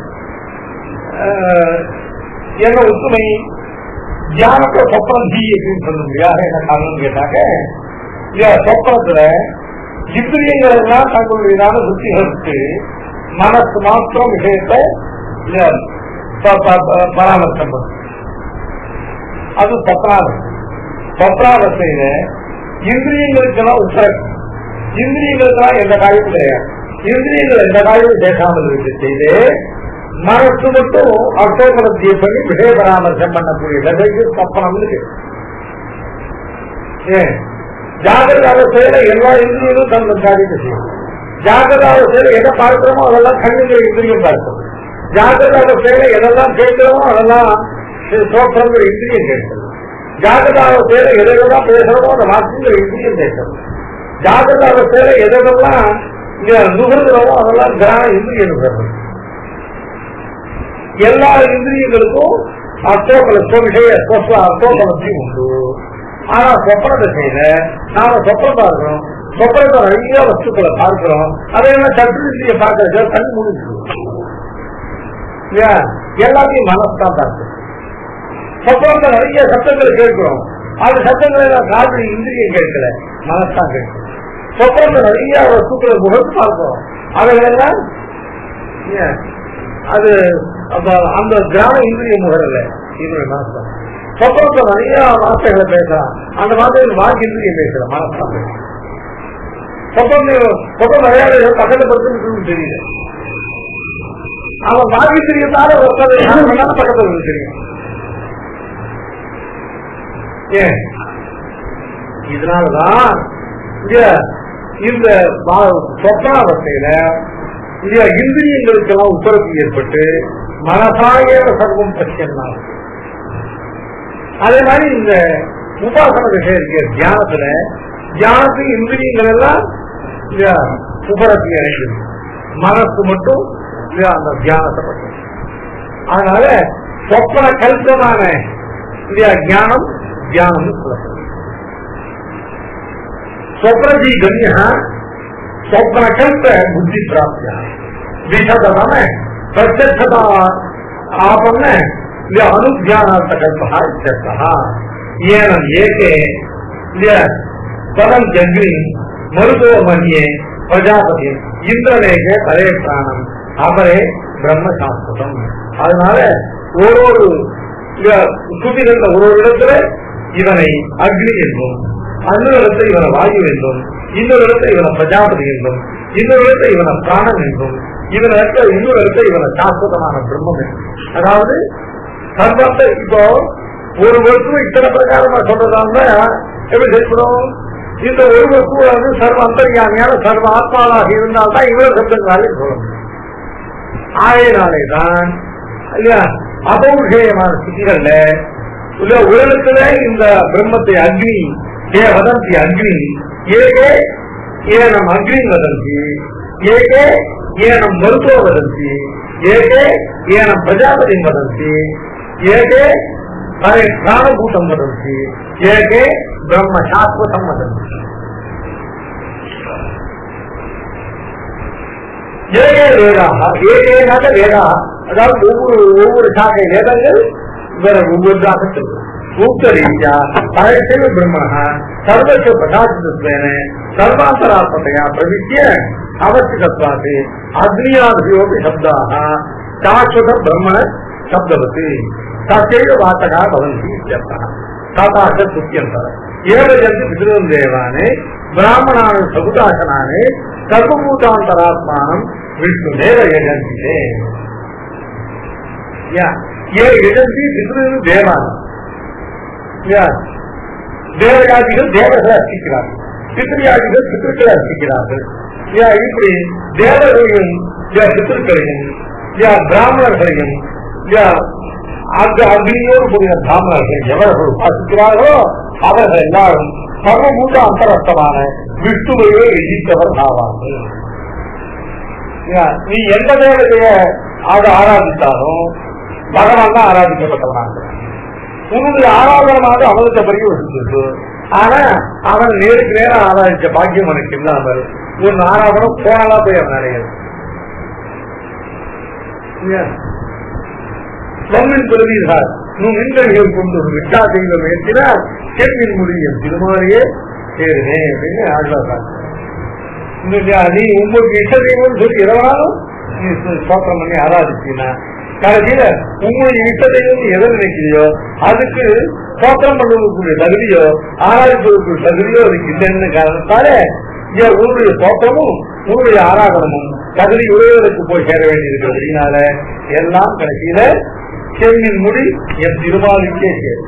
ஒத்துமை? தியானத்தை சொப்பனம் தீ அப்படின்னு சொல்ல முடியாது. என்ன காரணம் கேட்டாக்க சொப்பனத்துல இந்திரியங்கள் எல்லாம் தங்களுடையதான புத்திகளுக்கு மனசு மாத்திரம் விஷயத்தை பராமரிக்கம் பண்ணும். அது பத்ராவஸ்தையில இந்திரியங்களுக்கெல்லாம் உத்தரவு. இந்திரியங்களுக்கெல்லாம் எந்த காயும் கிடையாது. இந்திரியங்கள் எந்த காயும் பேசாமல் இருக்க செய்து மனசு மட்டும் அர்த்தோபலத்தியை பண்ணி விஷய பராமரிசம் பண்ணக்கூடிய லதைக்கு சப்பனம் இருக்கு. ஜாகிரத அவஸ்தையில எல்லா இந்திரியங்களும் தந்த காரியத்தை செய்யும். ஜாகிரத அவஸ்தையில எதை பார்க்கிறோமோ அதெல்லாம் கண்ணுங்கிற இந்திரியம் பார்க்கிறோம். ஜாகிரத அவஸ்தையில எதெல்லாம் கேட்கிறோமோ அதெல்லாம் சோற்றங்கிற இந்திரியம் கேட்கிறது. ஜாகிரத அவஸ்தையில எதெல்லாம் பேசுறோமோ அந்த வாக்குங்கிற இந்திரியம் பேசுறது. ஜாகிரத அவஸ்தையில எதெல்லாம் இங்க நுகர்கிறோமோ அதெல்லாம் கிராம இந்திரியம் நுகர்றது. எல்லா இந்திரியங்களுக்கும் அர்த்தோபலத்தையும் உண்டு. ஆனா சொப்பனத்தை செய்யல, நாம சொப்பனம் பார்க்கிறோம். சொப்பனத்தை நிறைய வஸ்துக்களை பார்க்கிறோம். அதே மாதிரி சற்று இந்திரியை பார்க்கறது கண் முடிச்சு எல்லாத்தையும் மனசுதான் பார்க்கிறோம். சொப்பனத்தை நிறைய சத்தங்களை கேட்கிறோம். அது சத்தங்களை காது இந்திரியம் கேட்கல, மனசுதான் கேட்கிறோம். சொப்பனத்தை நிறைய வஸ்துக்களை முகத்து பார்க்கிறோம். அவைகளெல்லாம் அது அந்த கிராம இந்திரிய முகரல இதனுடைய மனசுதான். சொப்பனத்தை நிறைய வார்த்தைகளை பேசலாம். அந்த வார்த்தைகள் வாக்கு இந்திரியம் பேசலாம், மனசுதான் பேசலாம். சொப்பம் நிறைய பக்கத்தை படுத்து தெரியல. அவன் வாக்கு தெரியத்தால பக்கத்தில் தெரியும். ஏன் இதனாலதான் இந்த சொப்பனாவஸ்தையில இந்திரியங்களுக்கெல்லாம் உத்தரவு ஏற்பட்டு மனசாய சர்வம் பற்றினா. அதே மாதிரி இந்த உபாசன விஷயம் இருக்க தியானத்துல தியானத்துக்கு இந்திரியங்கள் எல்லாம் உபரத்தி அடைகிறது. மனசு மட்டும் அந்த தியானத்தை பற்றி. அதனால சொப்பன கல்பமான ஞானம் தியானம் சொல்லப்படுது. स्वप्नजी गण्य स्वप्न कल्प बुद्धि प्राप्त विशदम प्रत्यक्षता आपन्न अनुज्ञानार्थकल्प पदम जग्नि मरुतो मन्ये प्रजापति इंद्रलेखे परे प्राणम अपरे ब्रह्म शास्त्रम. அதனால ஒரு சுத்திரந்த ஒரு இடத்துல இவனை அக்னி என்றும், இன்னொரு இடத்தை இவனை வாயு என்றும், இன்னொரு இடத்தை இவனை பிரஜாபதி என்றும், இன்னொரு இடத்தை இவனை பிராணம் என்றும், இன்னொரு இடத்தை இவனை சாஸ்வதமான பிரம்மம் என்றும். அதாவது சர்வத்தை இப்போ ஒரு வஸ்து இத்தனை பிரகாரமா சொல்றதாங்க எப்படி செயல்படும்? இந்த ஒரு வஸ்துவ வந்து சர்வ அந்தர்யாமியான சர்வ ஆத்மாவாக இருந்தால்தான் இவ்வளவு சப்தங்களாலே சொல்ல முடியும். ஆகையினாலேதான் இல்லையா அபௌஷேயமான ஸ்திதிகள்ல உலகத்துல இந்த பிரம்மத்தை அக்னி वदन्ति अग्नि एके एनम् अग्नि वदन्ति एके एनम् मरुतो वदन्ति एके एनम् प्रजापतिं वदन्ति एके हरे प्राणभूतं वदन्ति एके ब्रह्म शाश्वतं वदन्ति. एके वेदाः एकेनाथ वेदाः अदावदु ஒவ்வொரு சாக்கை வேதங்கள் வேற ஒவ்வொன்றாக சொல்லுது. सूक्तरीत्या परैव ब्रह्मणः सर्वस्य प्रकाशितत्वेन सर्वान्तरात्मतया प्रविश्य अवस्थितत्वात् अग्नियादयोपि शब्दाः शाश्वत ब्रह्मण शब्दवति तथैव वाचकाः भवन्ति इत्यर्थः. तथा च श्रुत्यन्तः एव यन्ति पितॄन् देवान् ब्राह्मणान् सकुदाशनान् सर्वभूतान्तरात्मानं विष्णुमेव यजन्ति ते. ये यजन्ति पितॄन् देवान् தேவயாதிகள் தேவர்களை அர்ச்சிக்கிறார்கள், பித்ருயாதிகள் பித்ருக்களை அர்ச்சிக்கிறார்கள். இப்படி தேவர்களையும் பித்ருக்களையும் பிராமணர்களையும் அந்த அக்னியோடு கூடிய பிராமணர்கள் எவர்கள் உபாசிக்கிறார்களோ அவர்கள் எல்லாரும் சர்வபூத அந்தரஸ்தமான விஷ்ணுவையே எதிர்த்தவர் ஆவார்கள். நீ எந்த தேவதைய ஆராதித்தாலும் பகவான் தான் ஆராதிக்கப்பட்டவனாக. உன்னுடைய ஆராதனமாக அவனுக்கு பிறகு வசிச்சிருக்கு. ஆனா அவன் நேருக்கு நேரம் ஆராதிச்ச பாக்கியம் அவனுக்கு இல்லாமல் ஒரு ஆராதனம் போனாலா போய் அவன் அடையாது. சொல்லின் பெறுவீர்கள் நின்றவர்கள் கொண்டு விட்டா செய்த முயற்சினால் கேள்வியின் முடியும் திருமாரியே சேருனே அப்படின்னு ஆழ்வார்கள். நீ உங்களுக்கு இஷ்ட தெய்வம் சொல்லி இரவாலும் ஸ்தோத்திரம் பண்ணி ஆராதிச்சீங்கன்னா கடைசியில உங்களுடைய இஷ்டத்தையும் எதை நினைக்கிறியோ அதுக்கு ஸ்தோத்திரம் பண்ணுவதற்குரிய தகுதியோ ஆராதிப்பதற்குரிய தகுதியோ அதுக்கு இல்லைன்னு காரணத்தாலே உங்களுடைய ஸ்தோத்திரமும் உங்களுடைய ஆராதனமும் தகுதி உடையவருக்கு போய் சேர வேண்டியிருக்கிறது. இதனால எல்லாம் கடைசியில செம்மின் முடி என் திருமாலுக்கே சேரும்.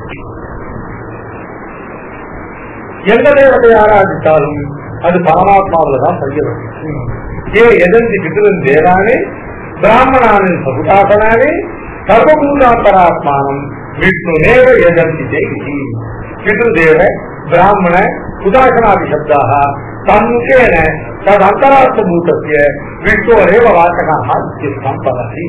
எந்த தேவத்தை ஆராதித்தாலும் அது பரமாத்மாவில் தான் செய்ய வேண்டும். எதந்தி பிதிரன் தேவானே பிராமணானின் சகுதாசனானே சர்வபூதாந்தராத்மானம் விஷ்ணு நேவ எதந்தி செய்தி பிதிருதேவ பிராமண உதாசனாதி சப்தாக தன்முகேன தது அந்தராத்மபூதத்திய விஷ்ணோரேவ வாசகாக சம்பதி.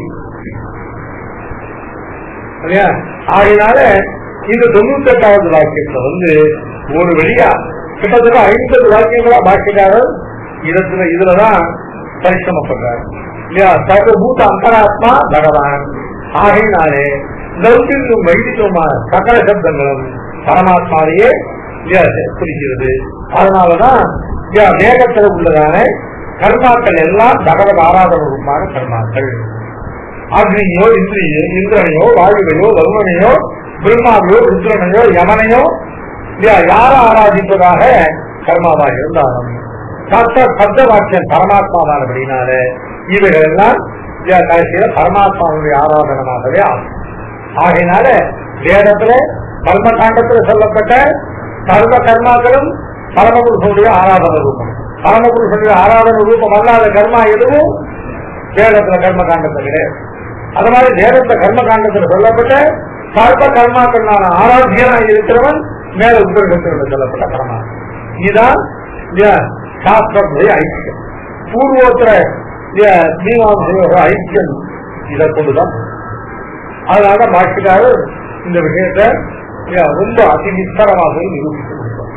ஆகினால இந்த 98வது வாக்கியத்துல ஒரு வழியா கிட்டத்தட்ட 50 வாக்கியங்களா பாக்கியக்காரர் இதுலதான் பரிசிரமப்படுறார் இல்லையா. சர்வபூத அந்தராத்மா பகவான். ஆகையினாலே லௌகிக்கும் வைதிகமான சகல சப்தங்களும் பரமாத்மாவையே குறிக்கிறது. அதனாலதான் வேகத்தில் உள்ளதான கர்மாக்கள் எல்லாம் பகவத் ஆராதன ரூபமான கர்மாக்கள். அக்னியோ இந்திரனையோ வாயுவையோ வருணனையோ பிரம்மாவையோ ருத்ரனையோ யமனையோ யார ஆராதிப்பதாக கர்மாவாக இருந்தாலும் சப்த வாக்கியம் பரமாத்மாவானபடினால இவைகள் எல்லாம் கடைசியில பரமாத்மாவுடைய ஆராதனமாகவே ஆகும். ஆகையினால வேதத்துல கர்மகாண்டத்துல சொல்லப்பட்ட சர்வ கர்மாக்களும் பரமபுருஷனுடைய ஆராதன ரூபம். பரமபுருஷனுடைய ஆராதன ரூபம் அல்லாத கர்மா எதுவும் வேதத்துல கர்மகாண்டத்துல கிடையாது. அது மாதிரி வேதத்துல கர்மகாண்டத்துல சொல்லப்பட்ட சர்வ கர்மாக்களான ஆராத்தியனாக இருக்கிறவன் மேல உத்தரகத்தில் சொல்லப்பட்ட கர்மா. இதுதான் சாஸ்திரத்துடைய ஐக்கியம். பூர்வோத்தர மீமாசையோட ஐக்கியம் இதை கொண்டுதான். அதனால பாக்கியக்காரர் இந்த விஷயத்தை ரொம்ப அதி விஸ்தரமாக நிரூபித்து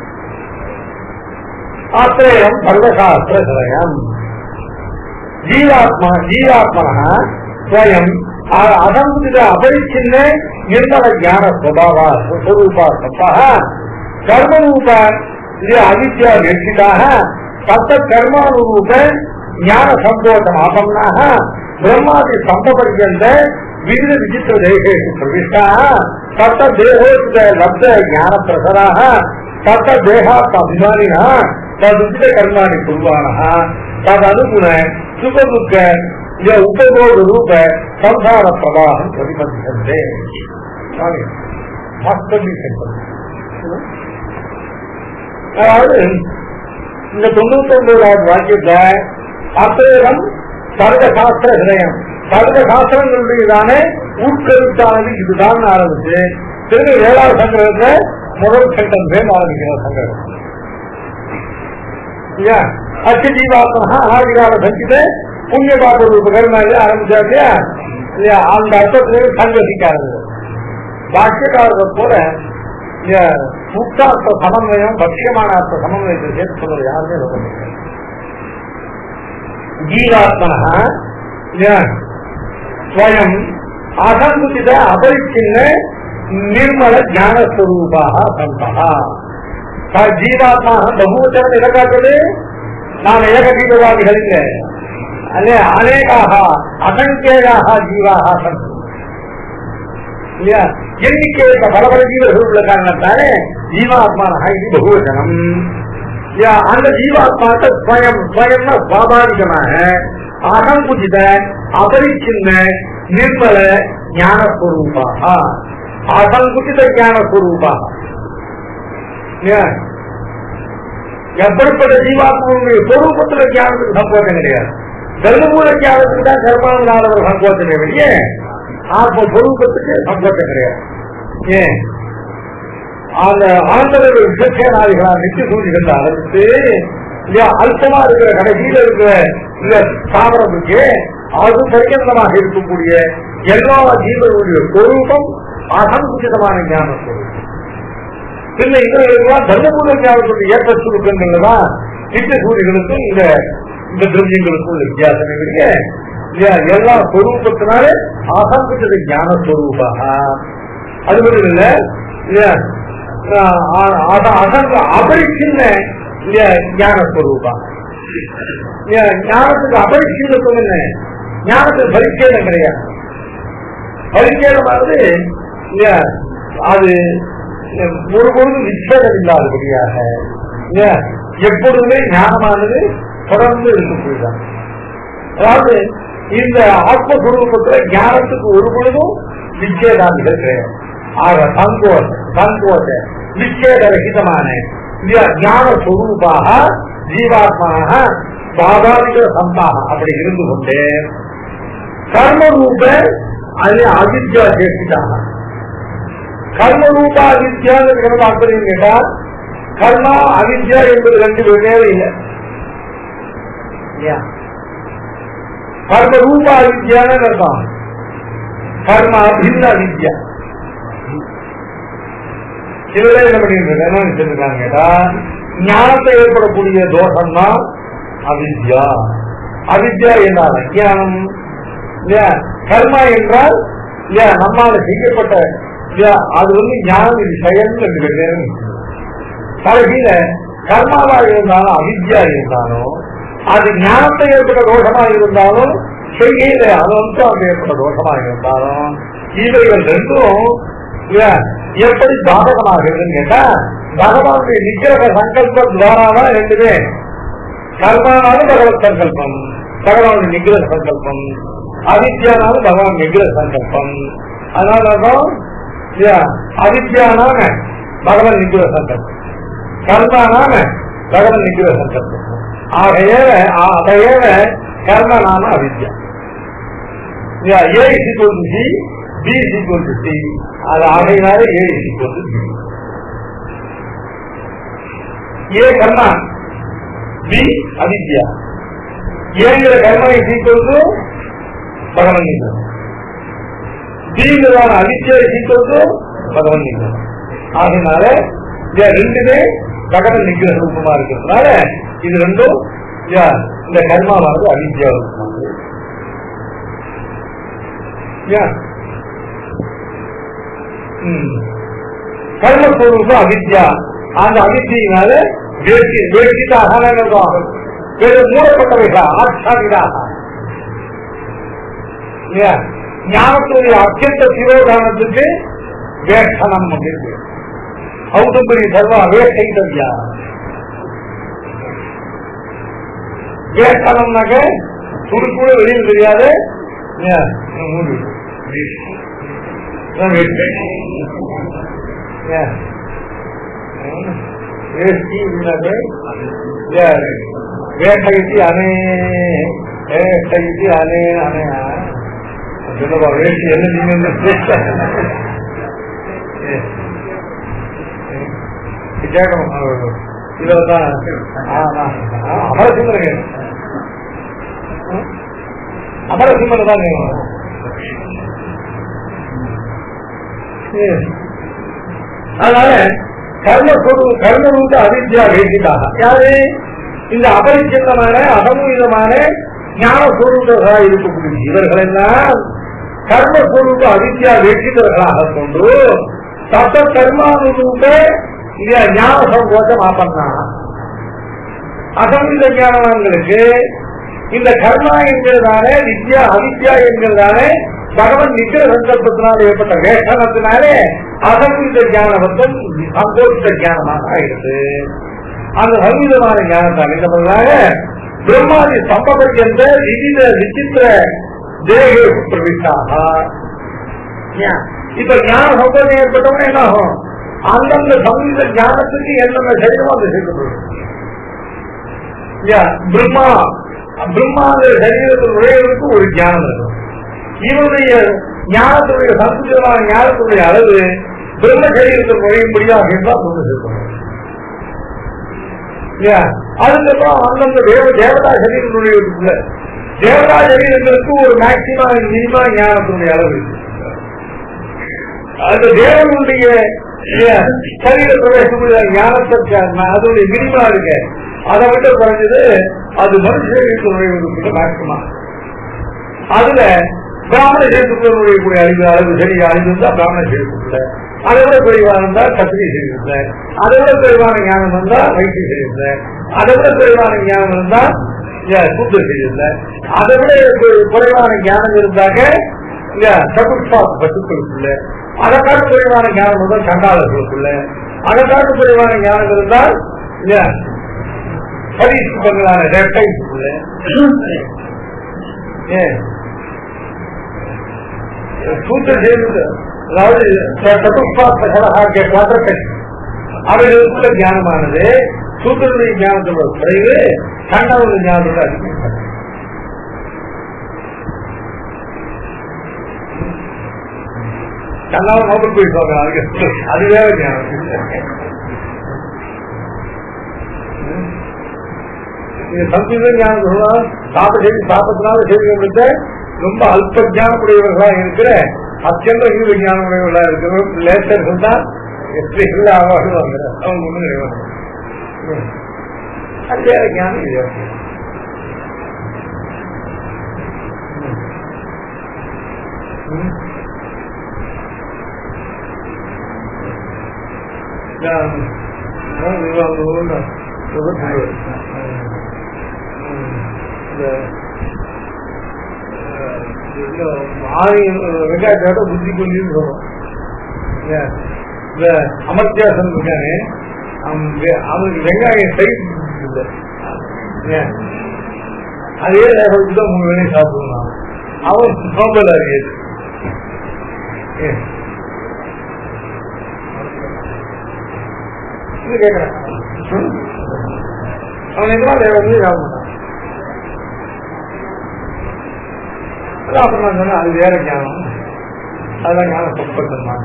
ஆசிரியம் சர்வசாஸ்திர சிரயம் ஜீவாத்மனா ஸ்வயம் அதம்புத அபரிச்சின்ன நிர்மல ஞான ஸ்வபாவா ஸ்வரூபா சத்தா கர்மரூப அவித்யா நிர்சிதாக தத்த கர்மானுரூப ஞான சம்போதம் ஆபம்னாக பிரம்மாதி சம்பபர்யந்த விவித விசித்திர தேகேஷு பிரவிஷ்டாக தத்த தேகோச்சித லப்த ஞான பிரசராக தத்த தேகாத் அபிமானினா ததுச்சித கர்மாணி குர்வானः ததனுகுண சுகதுக்க உபபோக ரூப சம்சார பிரவாகம் பிரதிபத்தியந்தே. அதாவது இந்த 99வது வாக்கியத்துல அத்தேகம் சர்வசாஸ்திர ஹிருதயம் சர்வசாஸ்திரங்களுடையதான உட்கருத்தானது இதுதான் ஆரம்பிச்சு திரும்ப 7வது சங்கரத்துல முதல் சென்டென்ஸ் ஆரம்பிக்கிற சங்கரம் அச்சு ஜீவாத்மா ஆதிகால சஞ்சித புண்ணிய பாப ரூப கர்மாவே ஆரம்பிச்சாரு இல்லையா. அந்த அர்த்தத்திலே சங்கசிக்காரு பாக்கியக்காரர்கள் போல முக்தார்த்த சமன்வயம் பட்சியமான அர்த்த சமன்வயத்தை சேர்த்து சொல்றது யாருமே சொல்ல. ஜீவாத்மனா ஸ்வயம் அசங்குச்சித அபரிச்சின்ன நிர்மல ஞானஸ்வரூபாக சந்தா. ஜீவாத்மா பகுவச்சனம் எதற்காக நாம் ஏகதீபவாதிகள் இல்லை அல்ல அநேகாக அசங்கேயாக ஜீவாக சந்தி இல்லையா. எண்ணிக்கை பல ஜீவர்கள் உள்ள காரணத்தாலே ஜீவாத்மான இது பகுவச்சனம். அந்த ஜீவாத்மாக்க ஸ்வயம்னா சுவாபாவிகமாக அசங்குச்சித அபரிச்சின்ன நிர்மல ஞானஸ்வரூபாக அசங்குச்சித ஞானஸ்வரூபாக. எப்படிப்பட்ட ஜீவாத்மாவுடைய சொரூபத்துல ஞானத்துக்கு சங்கோச்சம் கிடையாது. தர்மபூர ஞானத்துக்கு தான் கர்மாவனால ஒரு சங்கோச்சமே வெளியே ஆத்ம சொரூபத்துக்கு சங்கோச்சம் கிடையாது. ஏன் அந்த ஆண்டவர்கள் விசேஷனாதிகளால் நித்திய சூழ்நிலை ஆரம்பித்து அல்பமா இருக்கிற கடைசியில இருக்கிற இந்த ஸ்தாபனத்துக்கு அது பரிகந்தமாக இருக்கக்கூடிய எல்லா ஜீவர்களுடைய சொரூபம் அசங்குச்சிதமான ஞான சொரூபம். பின்ன இவர்களுக்கெல்லாம் தர்மபூர ஞானத்துடைய ஏற்ற சுருக்கங்கள்தான் நித்திய சூரியர்களுக்கும் இந்த திரவியங்களுக்கும் உள்ள வித்தியாசம் இருக்கு. எல்லா சொரூபத்தினால அசங்குச்சித ஞான சொரூபாக. அது மட்டும் இல்ல அபரிச்சின்ன ஞானஸ்வரூபா. ஞானத்துக்கு அபரிச்சின்னத்துவம் என்ன? ஞானத்தில் பரிச்சேதம் கிடையாது. பரிச்சேதமானது அது ஒருபொழுதும் விச்சேதம் இல்லாதபடியாக எப்பொழுதுமே ஞானமானது தொடர்ந்து இருக்கக்கூடியதான். அதாவது இந்த ஆத்மஸ்வரூபத்தில் ஞானத்துக்கு ஒரு பொழுதும் விச்சேதாதிகள் கிடையாது. ஆக சங்கோஷ விச்சேத ரகிதமான ஞான ஸ்வரூபாக ஜீவாத்மாக சாதாரிக சந்தாக அப்படி இருந்து கொண்டு கர்மரூப அது அவித்யா சேர்த்துட்டாங்க. கர்மரூப அவித்யான்னு தாற்பயம் கேட்டால் கர்மா அவித்யா என்பது ரெண்டு வெவ்வேறு இல்லை. கர்மரூப அவித்யான்னு அர்த்தம், கர்ம அபின்ன அவித்யா. இதுல என்ன பண்ணிட்டு என்ன சொல்லிருக்காங்க கேட்டா ஞானத்தை ஏற்படக்கூடிய தோஷம் தான் அவித்யா. அவித்யா என்றால் அஜ்ஞானம், கர்மா என்றால் நம்மால செய்யப்பட்ட அது ஞானம் இது செயல் ரெண்டு பேரும். கடைசியில கர்மாவாக இருந்தாலும் அவித்யா இருந்தாலும் அது ஞானத்தை ஏற்பட்ட தோஷமா இருந்தாலும் செய்கையில அனந்தம் ஏற்பட்ட தோஷமா இருந்தாலும் இவைகள் ரெண்டும் எப்படி பாதகமாகிறதுன்னு கேட்டா பகவானுடைய நிக்கிரக சங்கல்ப துவாராதான் ரெண்டுமே. கர்மானாலும் பகவத் சங்கல்பம், பகவானுடைய நிகிரக சங்கல்பம். அவித்யானாலும் பகவான் நிகிரக சங்கல்பம். அதனாலதான் அவித்யானாம பகவன் நிகிரக சங்கல்பம், கர்மானாம பகவன் நிகிரக சங்கல்பம். அதையேவ கர்ம நாம அவித்யா. A is equal to C, B is equal to C. அது ஆகையினால A is equal to B. A karma, B அவித்யா. ஏங்கிற கர்மா is equal to பகவன் நிகிரகம், B அவித்யா is equal to பகவன் நிகிரகம். ஆகையினால ரெண்டுமே பகவன் நிகிரக ரூபமா இருக்கிறதுனால இது ரெண்டும் இந்த கர்மாவானது அவித்யா ரூபமானது. கர்மஸ்வரூபம் அவித்யா. அந்த அவித்தியினால மூடப்பட்டவைகளா ஆட்சாவிதாக ஞானத்துடைய அத்தியந்த சிரோதானத்துக்கு வேஷனம் அப்படின்னு ஔதம்பரி சர்வா வேஷைதவ்யா. வேஷனம்னாக்க சுருக்கூட வெளியில் தெரியாது. வேஷைத்தி அனே வேஷைத்தி அனே அனே சொல்லுவா வேஷி என்ன நீங்க கேட்கணும். இதுலதான் அமரசிம்மர் கேட்கணும், அமரசிம்மர் தான் கேட்கணும். அதனால கர்மரூப அவித்யா வேண்டிட்டாங்க. யாரு இந்த அபரிச்சின்னமான அகமூலமான ஞானஸ்வரூபர்களாக இருக்கக்கூடிய இவர்கள் எல்லாம் கர்மஸ்வரூப அவித்யா வேண்டித்தவர்களாக கொண்டு தத்த கர்மானுரூப ஞான சங்கோஷம் ஆப்பண்ணா. அகமூல ஞானவான்களுக்கு இந்த கர்மா என்கிறதான வித்யா அவித்யா என்கிறதான பகவன் நிக்கிர சங்கல்பத்தினால் ஏற்பட்ட வேஷனத்தினாலே அகமூல ஞானவத்தம் சங்கோஷ ஞானமாக ஆயிடுது. அந்த சங்கீதமான ஞானத்தால் என்ன பண்றாங்க, பிரம்மாதி சம்பவர்கின்ற விவித விசித்திர தேக பிரவிஷ்டாக. இப்ப ஞான சம்பவம் ஏற்பட்டவங்க என்ன ஆகும், அந்தந்த சங்கீத ஞானத்துக்கு என்னென்ன சரீரமோ அந்த சேர்க்கப்படும். பிரம்மாவுடைய சரீரத்தில் நுழைவதற்கு ஒரு ஞானம் இருக்கும். இவருடைய ஞானத்துடைய சங்கீதமான ஞானத்துடைய அளவு பிரம்ம சரீரத்தில் நுழையும்படியாக இருந்தால் கொண்டு சேர்க்கணும். அதுக்கப்புறம் அந்தந்த தேவதா சரீரம் நுழைவதற்குள்ள தேவதா சரீரங்களுக்கு ஒரு மேக்சிமம் மினிமா ஞானத்தினுடைய அளவு இருக்கு. அந்த தேவனுடைய சரீர பிரவேசமுடைய ஞானத்தை அதனுடைய மினிமா இருக்கு. அதை விட குறைஞ்சது அது மனுஷருக்கு நுழைவதற்கு மேக்சிமம். அதுல பிராமண சேர்த்துக்குள்ள நுழையக்கூடிய அளவு சரியா அறிந்திருந்தா பிராமண சேர்த்துக்குள்ள, அதை விட குறைவாக இருந்தா கத்திரி செய்திருந்த, அதை விட குறைவான ஞானம் இருந்தா வைத்திய செய்திருந்த, அதை விட குறைவான ஞானம் இருந்தா சூத்திர சரீரத்துல. அதை விட குறைவான ஞானம் இருந்தாங்க சதுர்பாத் பசுக்களுக்குள்ள, அதை காட்டு குறைவான ஞானம் இருந்தால் சண்டாளர்களுக்குள்ள, அதை காட்டு குறைவான ஞானம் இருந்தால் பரிசுகளான ரெட்டைக்குள்ள. சூத்திர சரீரத்துல அதாவது சதுர்பாத் குவாட்டத்தை அவர்களுக்குள்ள ஞானமானது சூத்திரனுடைய ஞானத்தோட குறைவு, சண்டாளுடைய ஞானத்தோட அதிகம். சண்டாவும் நோபல் போயிட்டு அது வேற ஞானம். சம்ஸ்கிருத ஞானம் சொல்லலாம். சாப்பிட்டனால செய்திகளுக்கு ரொம்ப அல்ப ஞானமுடையவர்களாக இருக்கிற அத்தியந்த ஈடு ஞானம் உடையவர்களாக இருக்கிற லேட்டர்கள் தான் எப்படி எல்லா ஆவார்கள் வாங்குறாங்க. அவங்க ஒண்ணு கிடையாது. அது வேற ஞானம் இது. வெங்காயத்தோட புத்தி கொண்டு சொல்றோம். இந்த அமர்த்தியாசன் இருக்கானே அவனுக்கு வெங்காயம் சைஸ் இல்லை. அதே தான் 3 வேலையும் சாப்பிடுவான். அவன் சோம்பல் அறியாது. கேட்கறான் அவன் எல்லாம் வந்து சாப்பிடுவான். அப்புறம் நான் சொன்னேன் அது வேற ஞானம், அதெல்லாம் ஞானம் சொப்பட்டான்.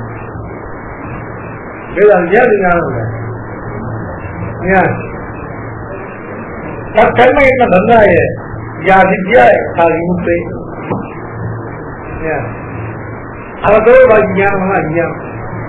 அது ஏன் ஞானம் இல்லை? கர்ம என்ன நன்னாய வித்யா முத்தை அதோட பாக்கி ஞானம் அஞ்ஞானம்.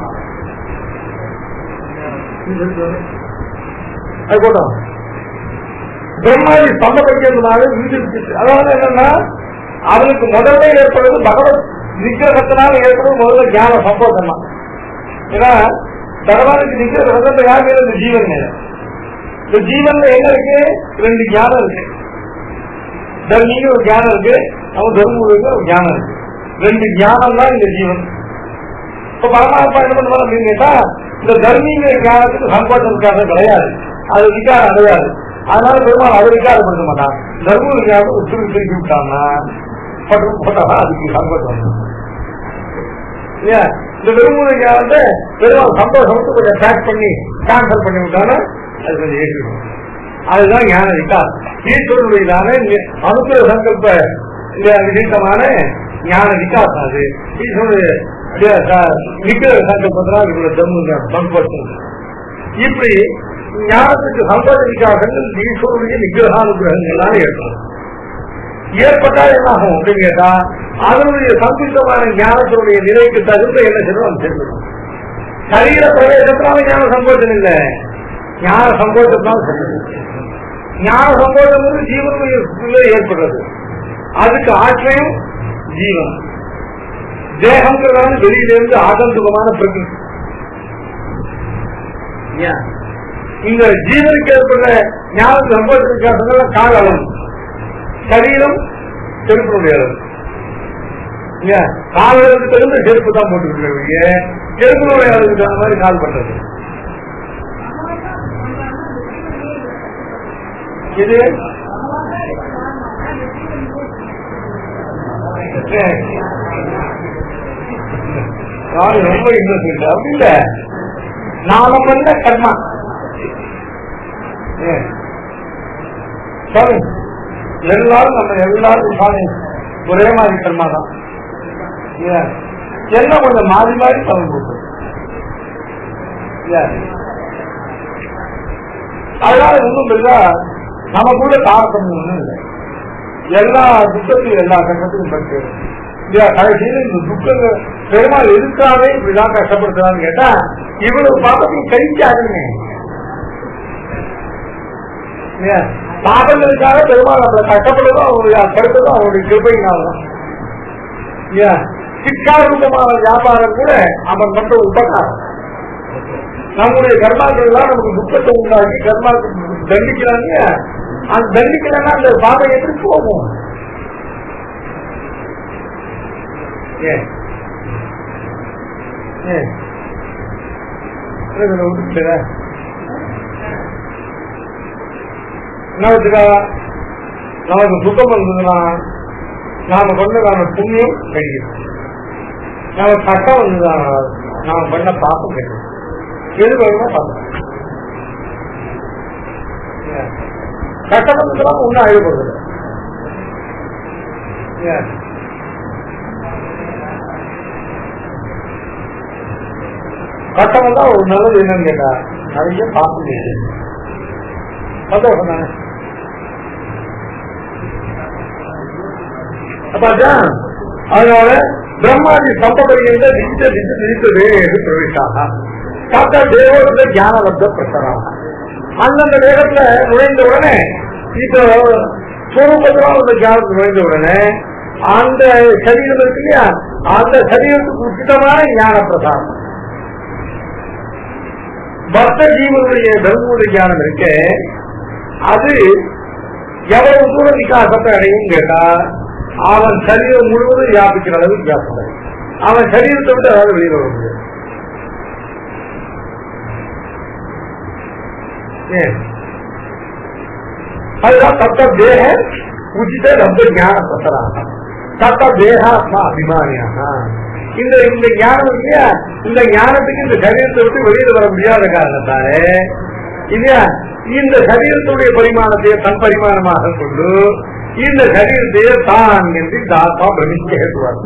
அது போட்டோம் பிரம்மாவி சம்பந்தப்படுத்தினால வீடு. அதாவது என்னன்னா அவனுக்கு முதல்ல ஏற்படுவது பகவத் நிகிரகத்தினால ஏற்படுவது முதல்ல ஞான சம்போதம் தான். ஏன்னா பகவானுக்கு நிகிரகத்தை யார் மேல? இந்த ஜீவன் மேல. இந்த ஜீவன்ல என்ன இருக்கு? 2 ஞானம் இருக்கு. தர்மிக்கு ஒரு ஞானம் இருக்கு, அவன் தர்மருக்கு ஒரு ஞானம் இருக்கு. 2 ஞானம் தான் இந்த ஜீவன். இப்ப பரமாத்மா என்ன பண்ணுவாங்க அப்படின்னு கேட்டா, இந்த தர்மிங்கிற ஞானத்துக்கு சம்போதனத்துக்காக கிடையாது, அது விகாரம் அடையாது. அதனால பெருமாள் அதை விகாரப்படுத்த மாட்டான். தர்ம ஞானம் உற்று திருப்பி விட்டான்னா போட்டா அதுக்கு சம்போதனம் இல்லையா? இந்த தர்ம ஞானத்தை பெருமாள் சந்தோஷம் கொஞ்சம் பேக் பண்ணி கேன்சல் பண்ணி விட்டாலும் அது கொஞ்சம் ஏற்றிடும். அதுதான் ஞான விகாரம். ஈஸ்வரனுடையதான அனுக்கிர சங்கல்ப விசிஷ்டமான ஞான விகாசம். அது ஈஸ்வரனுடைய விக்கிரக சங்கல்பத்தினால் இவருடைய தர்ம சம்படுத்தும். இப்படி ஞானத்துக்கு சம்பத விகாசங்கள் ஈஸ்வரனுடைய நிகிரகானுகிரகங்களால ஏற்படும். ஏற்பட்டால் என்ன ஆகும் அப்படின்னு கேட்டா, அதனுடைய சங்குத்தமான ஞானத்தினுடைய நிலைக்கு தகுந்த என்ன செய்யணும் அது தெரிஞ்சிடும். சரீர பிரவேசத்தினால ஞான சம்போதம் இல்லை, ஞான சம்போதத்தினால ஞான சம்போதம் ஜீவனுடைய ஏற்படுறது. அதுக்கு ஆற்றையும் ஜீவன் தேகங்கிறதான வெளியிலிருந்து ஆகந்துகமான பிரகிருதி. இந்த ஜீவனுக்கு ஏற்படுற ஞான சம்போதம் காலம் சரீரம் செருப்பினுடைய அளவு. காலத்துக்கு தகுந்த செருப்பு தான் போட்டுருக்க, செருப்பினுடைய அளவுக்கு தகுந்த மாதிரி கால் பண்றது. இது ரொம்ப இன்ட்ரெஸ்ட் அப்படி இல்ல. நாம பண்ண கர்மா எல்லாரும் நம்ம எல்லாரும் சாமி ஒரே மாதிரி கர்மா தான். எல்லாம் கொஞ்சம் மாறி மாறி தமிழ் போட்டு அதனால ஒன்றும் பெருசா நமக்குள்ள தாரத்தன்மை ஒன்றும் இல்லை. எல்லா துக்கத்தையும் எல்லா கஷ்டத்தையும் பட்டு கடைசியில் இந்த துக்கங்கள் பெருமாள் எதுக்காக இப்படிதான் கஷ்டப்படுத்துறான்னு கேட்டா, இவ்வளவு பாப்பத்தையும் கழிச்சாருங்க. பாபங்களுக்காக பெருமாள் நம்மளை கஷ்டப்படுறதும் அவருடைய படுத்ததும் அவருடைய கிருபையினால்தான். சிக்காரூபமான வியாபாரம் கூட அவன் பண்ற உபகாரம். நம்முடைய கர்மாக்கள் எல்லாம் நமக்கு துக்கத்தை உண்டாக்கி கர்மாவுக்கு தண்டிக்கிறாங்க. அது தண்டிக்கலன்னா அந்த பாதை எப்படி போகும்? நமக்கு சுத்தம் வந்ததுன்னா நாம பண்ணதான புண்ணியம் கிடைக்கும், நமக்கு கஷ்டம் வந்ததுதான் நாம பண்ண பாப்பம் கிடைக்கும். எது வேணுமோ பார்க்கலாம். கஷ்டம் வந்ததுலாம் ஒன்னும் அழிவுபடுறது. கஷ்டம் வந்தா ஒரு நல்லது என்னன்னு கேட்டா நிறைய பாப்பம் சந்தோஷம் தானே. அதனால பிரம்மாதி சம்பவரிಯಿಂದ பிரவேசாக சாத்தா தேவத ஞானலப்த பிரசராக அந்தந்த தேகத்துல நுழைந்த உடனே இப்ப ஸ்வரூபத்திலாம் உள்ள ஞானத்தில் நுழைந்த உடனே அந்த சரீரம் இருக்கு இல்லையா, அந்த சரீரத்துக்கு உச்சிதமான ஞான பிரசாரம். பக்த ஜீவனுடைய தர்மபூத ஞானம் இருக்கு, அது எவ்வளவு தூர விகாசத்தை அடையும் கேட்டா அவன் சரீரம் முழுவதும் வியாபிக்கிற அளவுக்கு வியாசம், அவன் சரீரத்தை விட்டு அதாவது வெளியில வர முடியாது. அதுதான் தத்த தேக உச்சித லப்த ஞான பிரசராக தத்த தேகாத்மா அபிமானியாக. இந்த ஞானம் இல்லையா, இந்த ஞானத்துக்கு இந்த சரீரத்தை விட்டு வெளியில வர முடியாத காரணத்தாலே இல்லையா, இந்த சரீரத்துடைய பரிமாணத்தை தன் பரிமாணமாக கொண்டு இந்த சரீரத்தையே தான் என்று இந்த ஆத்மா பிரமிக்க ஏற்றுவார்.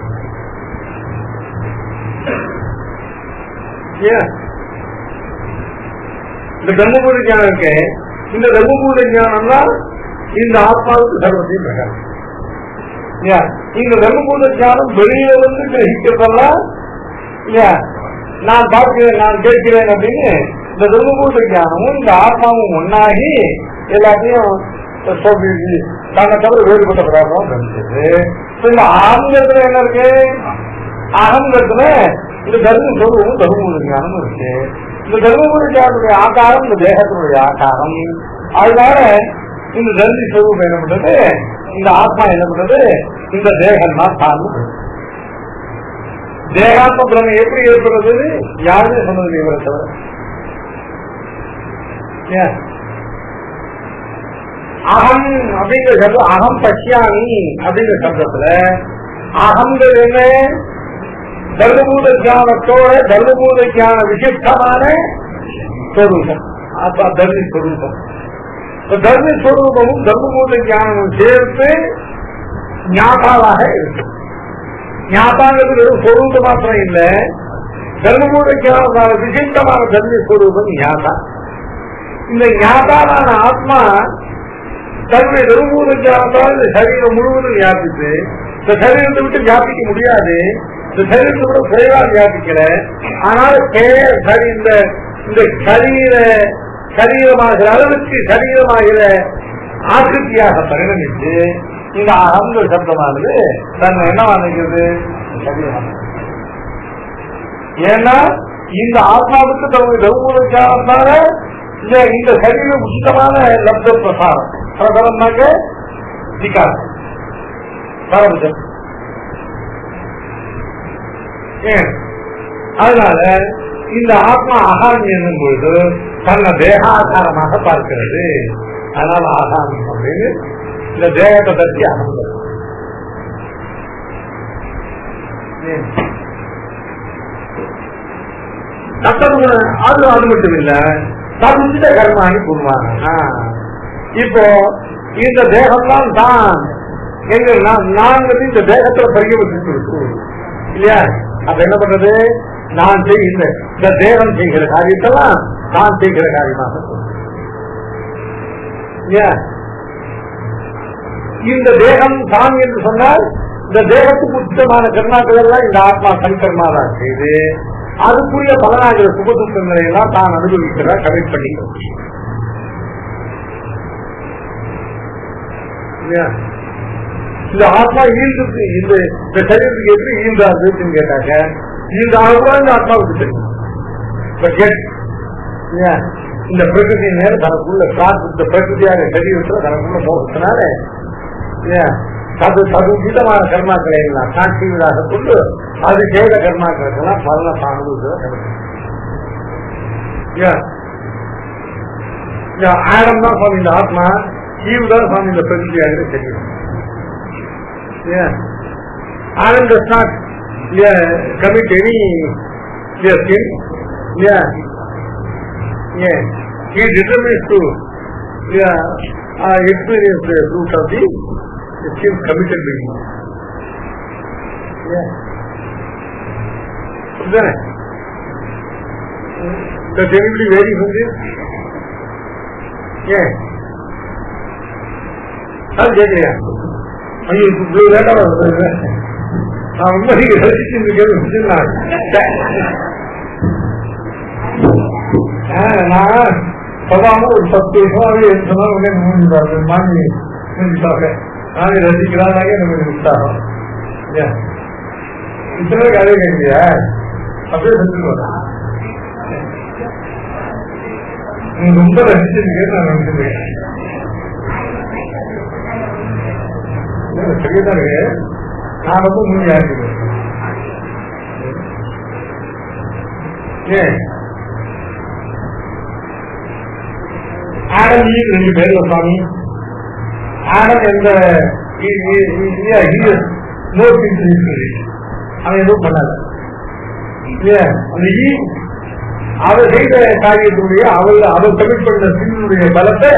இந்த தர்மபூத ஞானம் இருக்கு, இந்த தர்மபூத ஞானம் தான் இந்த ஆத்மாவுக்கு சர்வத்தையும் பிரகாரம். இந்த தர்மபூத ஞானம் வெளியில வந்து கிரகிக்கிறதெல்லாம் இல்லையா, நான் பார்க்கிறேன் நான் கேட்கிறேன் அப்படின்னு இந்த தர்மபூத ஞானமும் இந்த ஆத்மாவும் ஒன்னாகி எல்லாத்தையும் தன்னை தவிர வேறுபட்ட பிரகாரம் கணிச்சது. இந்த ஆரம்பத்துல என்ன இருக்கு, அகங்கத்துல இந்த தர்ம சொல்வதும் தர்மபூத ஞானமும் இருக்கு. இந்த தர்மபூத ஞானத்துடைய ஆகாரம் இந்த தேகத்தினுடைய ஆகாரம். அதனால இந்த தர்மி சொரூபம் என்ன பண்றது, இந்த ஆத்மா என்ன பண்றது, இந்த தேகம் தான் சார்ந்து தேகாத்ம பிரமை எப்படி ஏற்படுறது யாருமே சொன்னது இவரை தவிர. அகம் அப்படிங்கிற சப்தம், அகம் பஷ்யாமி அப்படிங்கிற சப்தத்துல அகங்கள் என்ன, தர்மபூத ஞானத்தோட தர்மபூத ஞான விசிஷ்டமான ஸ்வரூபம், தர்மி ஸ்வரூபம். தர்மி ஸ்வரூபமும் தர்மபூத ஞானமும் சேர்த்து ஞாதாவாக இருக்கு. ஞாதாங்கிறது வெறும் ஸ்வரூபம் மாத்திரம் இல்ல, தர்மபூத ஞானத்தால விசிஷ்டமான தர்மி ஸ்வரூபம் ஞாதா. இந்த ஞாதாவான ஆத்மா தன்னுடைய தர்மபூத ஞானத்தால் இந்த சரீரம் முழுவதும் வியாபித்து, இந்த சரீரத்தை விட்டு வியாபிக்க முடியாது, இந்த சரீரத்தை விட குறைவாக வியாபிக்கல. ஆனால் இந்த சரீரமாகிற அளவுக்கு சரீரமாகிற ஆக்கிருத்தியாக பரிணமித்து இந்த அகங்கள் சப்தமானது தன்னை என்ன நினைக்கிறது, சரீரம். ஏன்னா இந்த ஆத்மாவுக்கு தன்னுடைய தர்மபூத ஞானத்தால இந்த சரீரம் உச்சிதமான லப்த பிரசாரம் பிரபலம்னாக்க விகாசம் பரமஜம். அதனால இந்த ஆத்மா அகாமி என்னும் பொழுது தன்னை தேகாதாரமாக பார்க்கிறது. அதனால ஆகாமி அப்படின்னு இந்த தேகத்தை பற்றி அகங்கம். அது மட்டும் இல்ல, தகுந்த கர்மானி பூர்வானா. இப்போ இந்த தேகம்தான் தான் எங்க நான் இந்த தேகத்துல பரிகவச்சு இல்லையா, அப்ப என்ன பண்றது, நான் செய்கின்ற இந்த தேகம் செய்கிற காரியத்தெல்லாம் நான் செய்கிற காரியமாக இந்த தேகம் தான் என்று சொன்னால் இந்த தேகத்துக்கு உச்சமான கர்மாக்கள் எல்லாம் இந்த ஆத்மா சங்கர்மாதான் செய்து அதுக்குரிய பலனாகிற சுகதுக்கங்களை எல்லாம் தான் அனுபவிக்கிறதா கரெக்ட் பண்ணிக்கிறோம். இந்த ஆத்மா ஈழ்ந்துக்கு இந்த சரீரத்துக்கு எப்படி ஈழ்ந்தாருன்னு கேட்டாங்க, ஈழ்ந்தாலும் இந்த ஆத்மாவுக்கு தெரியும். இந்த பிரகிருதி மேல தனக்குள்ள இந்த பிரகிருதியாக சரீரத்தில் தனக்குள்ள போகிறதுனால சதுசிதமான கர்மாக்களை எல்லாம் சாட்சிகளாக கொண்டு அது செய்த கர்மாக்களுக்கெல்லாம் பலன அனுபவிச்சதை ஆடம் தான் சுவாமி இந்த ஆத்மா, ஈவு தான் சுவாமி இந்த பிரகிருதியாக தெரியும். Adam does not commit any sin. He determines to experience the fruit of the sin committed by him. Does anybody vary from this? I'll get it. நான் ரொம்ப நான் சொல்லாம ஒரு 10 வருஷமாவே சொன்னாங்க மாறி நானே ரசிக்கிறாங்க நமக்கு உற்சாகம். இத்தனை கதை கேட்கலையா? அப்படியே செஞ்சுருவாங்க. ரொம்ப ரசிச்சிருக்கேன் நான் நினைச்சிருக்கேன். சரிதான் இருக்கு. நான் ரொம்ப மூணு யாருக்கிறேன். ஆடம் ஈவ் 2 பேர்ல சுவாமி. ஆடம் எந்த அவன் எதுவும் பண்ணாத. அந்த ஈவ் அவர் செய்த காரியத்துடைய அவர் கமிட் பண்ண சின்னுடைய பலத்தை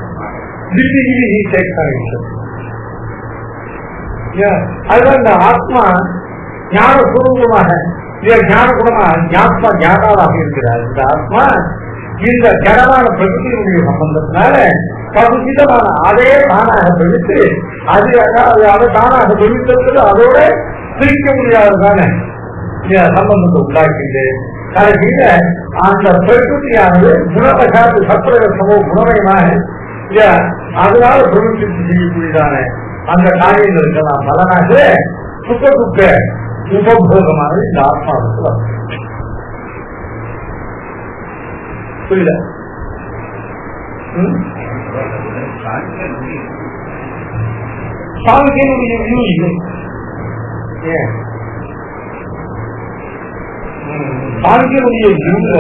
அதுதான் இந்த ஆத்மா ஞான சுரூபமாக ஞான குணமாக ஞாத்மா ஞாதாவாக இருக்கிறார். இந்த ஆத்மா இந்த ஜடமான பிரகிருதியினுடைய சம்பந்தத்தினால பகுதிதமான அதே தானாக பிடித்து அது அதை தானாக பிடித்தது அதோட பிரிக்க முடியாததான சம்பந்தத்தை உண்டாக்கிட்டு கடைசியில அந்த பிரகிருதியானது குணவசாத்து சத்திரகசமோ குணமயமாக அதனால பிரவர்த்தி செய்யக்கூடியதான அந்த காரியங்களுக்கெல்லாம் பலனாக சுக துக்க உபபோகமானது இந்த ஆத்மாவுக்கு வரும். புரியல? சாங்கியனுடைய வியூ இல்லை. சாங்கியனுடைய வியூல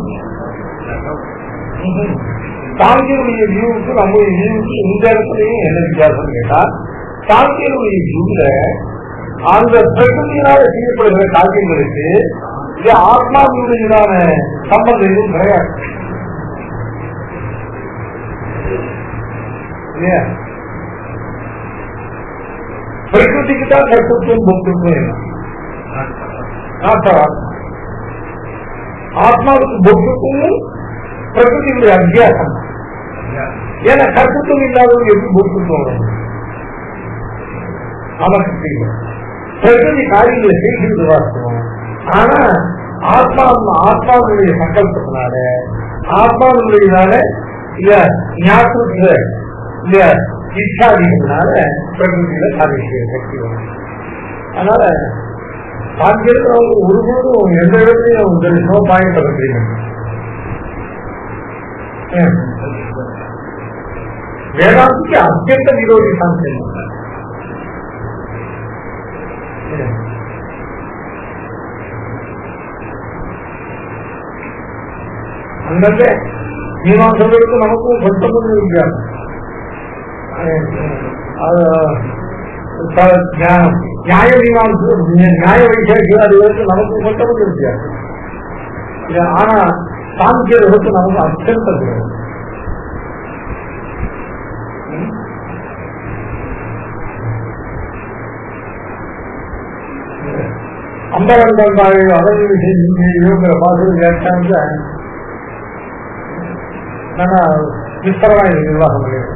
சாங்கியனுடைய வியூவுக்கு நம்முடைய வியூவுக்கு இந்த இடத்துலயும் என்ன வித்தியாசம் கேட்டா, சாங்கியனுடைய வியூல அந்த பிரகிருதியினால செய்யப்படுகிற காரியங்களுக்கு இது ஆத்மாவுடையதான சம்பந்தம் எதுவும் கிடையாது. பிரகிருதிக்கு தான் கர்த்தத்துவம் போக்குவம். ஆத்மாவுக்கு போக்குவம் பிரகிருதியுடைய அத்தியாசம். ஏன்னா கர்த்தத்துவம் இல்லாதவங்க எப்படி போக்குவம் வரும்? நமக்கு தெரியும் பிரகிருதி காரியங்களை செய்கிறது வாஸ்தவம். ஆனா ஆத்மாவுடைய சங்கல்பத்தினால ஆத்மாவுடையதால ஞாபகத்துல இச்சாதிகளால பிரகிருதியில சாதிக்கிற சக்தி வரும். அதனால சாங்கியவங்க ஒருபோதும் எந்த இடத்துலையும் நோ பாயிண்ட் பண்றீங்க. வேதாந்திக்கு அத்தியந்த விரோதி சாங்கியம். அந்தந்த மீமாசங்களுக்கு நமக்கும் சொந்தமும் வித்தியாசம். நியாய மீமாசு நியாய வைசேஷிகளுக்கு நமக்கும் சொந்தமும் வித்தியாசம். ஆனா சாங்கியர்களுக்கு நமக்கு அத்தியந்தம் கிடையாது. அம்பரந்தாய் அழகு செய்யுங்கிற பாசல் வியாக்கியானத்தை நல்லா விஸ்தரமா இது நிர்வாகம் கிடையாது.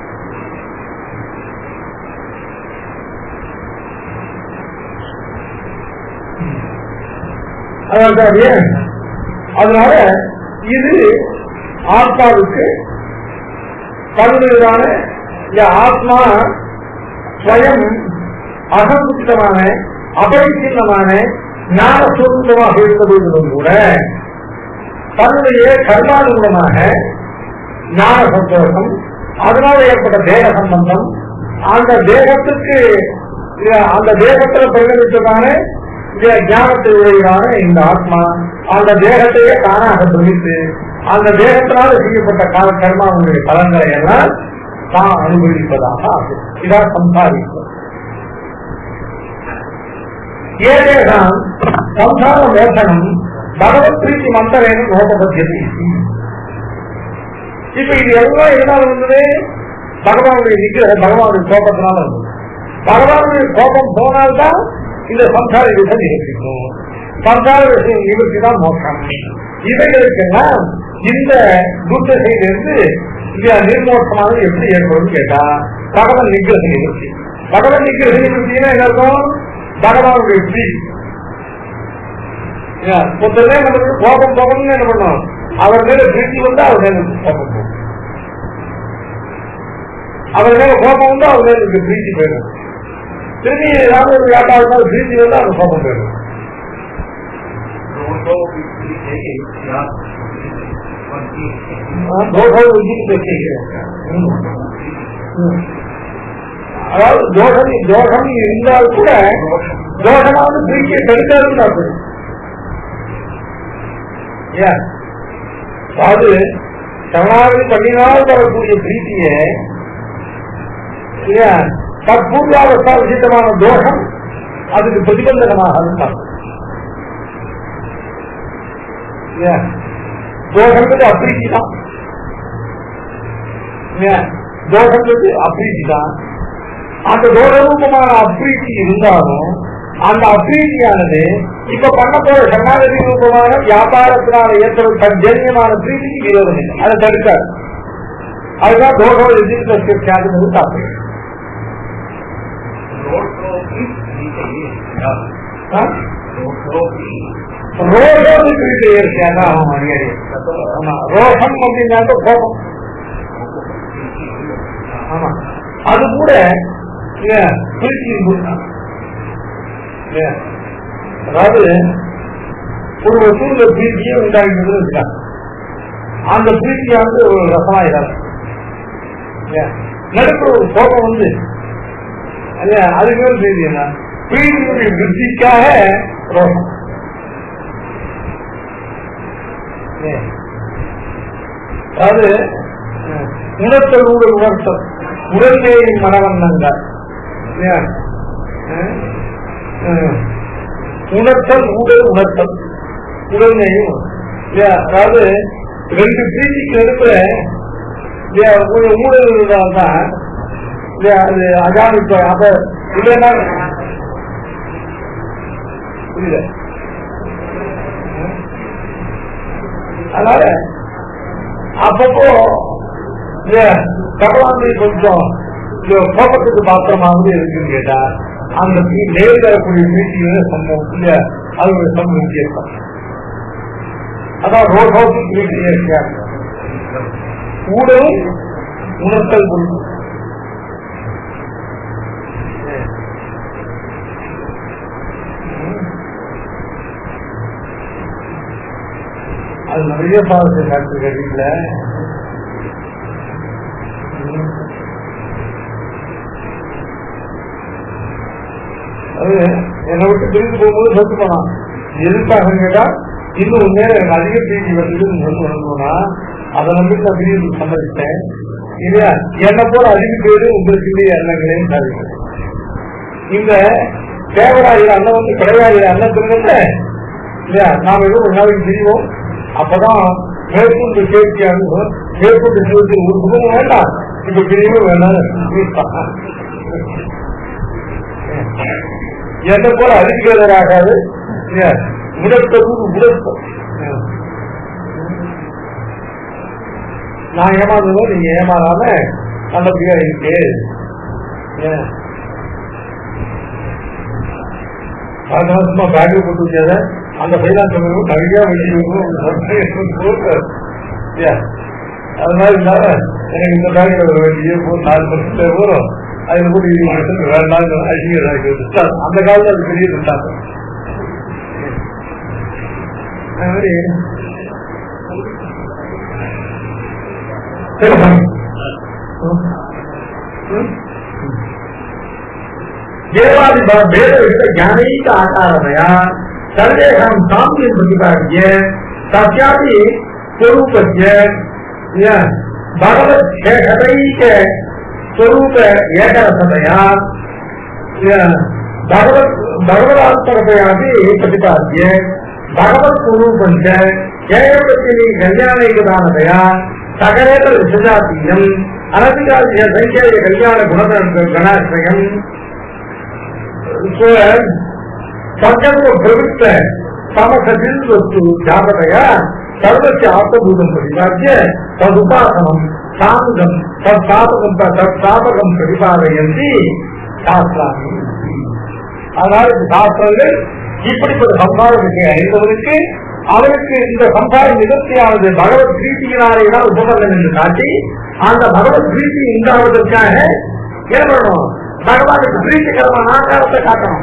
அதனால இது ஆத்மாவுக்கு பல்வேறான ஆத்மா ஸ்வயம் அகங்குப்தமான அபரிச்சின்னமான ஞான சுரூபமாக இருந்தபோதிலும் கூட தன்னுடைய கர்மானுகுணமாக ஞான சந்தோஷம், அதனால ஏற்பட்ட தேக சம்பந்தம், அந்த தேகத்துக்கு அந்த தேகத்துல பிரகடித்ததான ஞானத்தை உடையதான இந்த ஆத்மா அந்த தேகத்தையே தானாக பிரித்து அந்த தேகத்தினால செய்யப்பட்ட கர்மாவுடைய பலன்களை எல்லாம் தான் அனுபவிப்பதாக ஆகும். இதான் சம்சாரிப்பது. ஏதேதான் சம்சார மோசனம் பகவத் பிரீத்தி மந்தரேன நோபபத்தியது. இப்ப இது எல்லாம் எதனால வந்தது? பகவானுடைய நிக்கிற பகவானுடைய கோபத்தினால வந்தது. பகவானுடைய கோபம் போனால்தான் இந்த சம்சார விஷயம் நிகழ்ச்சிக்கும். சம்சார விஷயம் நிகழ்ச்சி தான் மோசம். இவைகளுக்கெல்லாம் இந்த துர்தசையிலிருந்து நிர்மோஷமாக எப்படி ஏற்படும் கேட்டா பகவன் நிகிரக நிகழ்ச்சி. பகவன் நிகிரக நிகழ்ச்சின்னா என்ன இருக்கும்? பகவானுடைய பிரீதி. மொத்தமே நமக்கு கோபம் போகணும்னு என்ன பண்ணணும்? அவர் மேல பிரீத்தி வந்து அவர் மேல கோபம் போகும். அவர் மேல கோபம் வந்து அவர் மேல இருக்கு பிரீத்தி போயிடும். திரும்பி ஏதாவது ஒரு வியாபாரம் பிரீத்தி வந்து அவர் கோபம் போயிடும். அதாவது தோஷம் இருந்தால் கூட தோஷமாவது பிரீத்தியை தடுக்காதுன்னு அதாவது சரணாகதி பண்ணினால் வரக்கூடிய பிரீத்திய தற்பூர்வாவஸ்தா விசித்தமான தோஷம் அதுக்கு பிரதிபந்தனமாக தோஷங்கிறது அப்ரீதி தான். தோஷங்கிறது அப்ரீதி தான். அந்த தோஷரூபமான அப்ரீதி இருந்தாலும் அந்த அப்ரீதியானது இப்ப பண்ண போற சரணாகதி ரூபமான வியாபாரத்தினால ஏற்படும் தஞ்சன்யமான பிரீதிக்கு விரோதம் இல்லை, அதை தடுக்காது. அதுதான் தோஷம் எதிர்ப்பு தாக்கு. ரோஷம் பிரீதி இயற்கையாக ரோஷம் அப்படின்னாக்க கோபம். ஆமா, அது கூட அதாவது ஒரு வசூல பிரீத்தியை உண்டாகிட்டு இருக்காங்க. அந்த பிரீத்தியானது ஒரு ரசமாயிடாது. நடுப்புற ஒரு கோபம் வந்து அதுக்கு ஒரு பிரீதி என்ன? பிரீதியுடைய விருத்திக்காக ரோஷம். அதாவது உணர்த்தல் ஊழல் உணர்த்தல் உடல்நேயின் மனவண்ணங்கள் உணர்த்தல் ஊழல் உணர்த்தல் உடல்நேயும். அதாவது ரெண்டு பிரீதிக்கு நடுப்புற கொஞ்சம் ஊழல் இருந்தால்தான் அது அஜானிப்ப. அப்ப இல்லைன்னா புரியல. அதனால அப்பப்போ பகவானை கொஞ்சம் கோபத்துக்கு பாத்திரமாகவே இருக்குன்னு கேட்டா அந்த நேரில் வரக்கூடிய பிரீத்தியோட சம்பவம் இல்ல, அது ஒரு சம்பவம் வித்தியாசம். அதான் ரோஷோக்கு பிரீத்தி இயற்கையா ஊடலும் உணர்த்தல் கொள்ளும். அது நிறைய பாடத்தை காட்டுற வீட்டுல அது என்னை விட்டு பிரிந்து போகும்போது சொத்து போனான். எதுக்காக கேட்டா இன்னும் நேரம் எனக்கு அதிக பிரீதி வருதுன்னு சொல்லி வரணும்னா அதை நம்பிட்டு நான் பிரிவு சம்மதித்தேன் இல்லையா. என்னை போல அதிக பேரு உங்களுக்கு இல்லையா எண்ணங்களேன்னு சாதிக்கிறேன். இந்த தேவராயிர அண்ணன் வந்து கிடையாயிர அண்ணத்துல இல்லையா நாம ஏதோ ஒரு நாளைக்கு பிரிவோம். அப்பதான் மேற்கொண்டு சேர்க்கையாக மேற்கொண்டு சேர்த்து ஒரு குடும்பம் வேண்டாம், இப்ப பிரிவும் வேண்டாம். என்ன போல அதிகாராகாது உடற்பது உடற்பம். நான் ஏமாந்ததும் நீங்க ஏமாறாம நல்லபடியா இருக்கு. சும்மா பேங்க் போட்டு வச்சாத அந்த பைனான்ஸ் நிறைய அது மாதிரி இல்லாம எனக்கு இந்த பேங்க்ல ஒரு வேண்டிய 4% வரும், அதுல கூட 20% வேண்டாம் அந்த காலத்துல அது பெரிய திட்டாங்க. देवादि भेद ज्ञानैक आकारतया सर्वेषां साम्यं प्रतिपाद्य तस्यापि स्वरूपस्य भगवच्छेषतैक स्वरूप एकरसतया भगवदात्मकतयापि प्रतिपाद्य भगवत्स्वरूपञ्च केवलप्रत्यनि कल्याणैकदानतया सकलेतर विसजातीयम् अनधिकार्य संख्याय कल्याण गणाश्रयम् संकल्प प्रवृत्त समसदिल वस्तु जागतया सर्वस्य आत्मभूतं प्रतिपाद्य तदुपासनं सामुदं तत्साधकं प्रतिपादयन्ति शास्त्राणि. அதாவது சாஸ்திரங்கள் இப்படிப்பட்ட சம்சார விஷயம் அறிந்தவருக்கு அவருக்கு இந்த சம்சார நிகழ்ச்சியானது பகவத் பிரீத்தியினாலேதான் உபகரணம் என்று காட்டி அந்த பகவத் பிரீத்தி உண்டாவதற்காக என்ன பண்ணணும், பகவானுக்கு பிரீத்திகரமான ஆகாரத்தை காட்டணும்.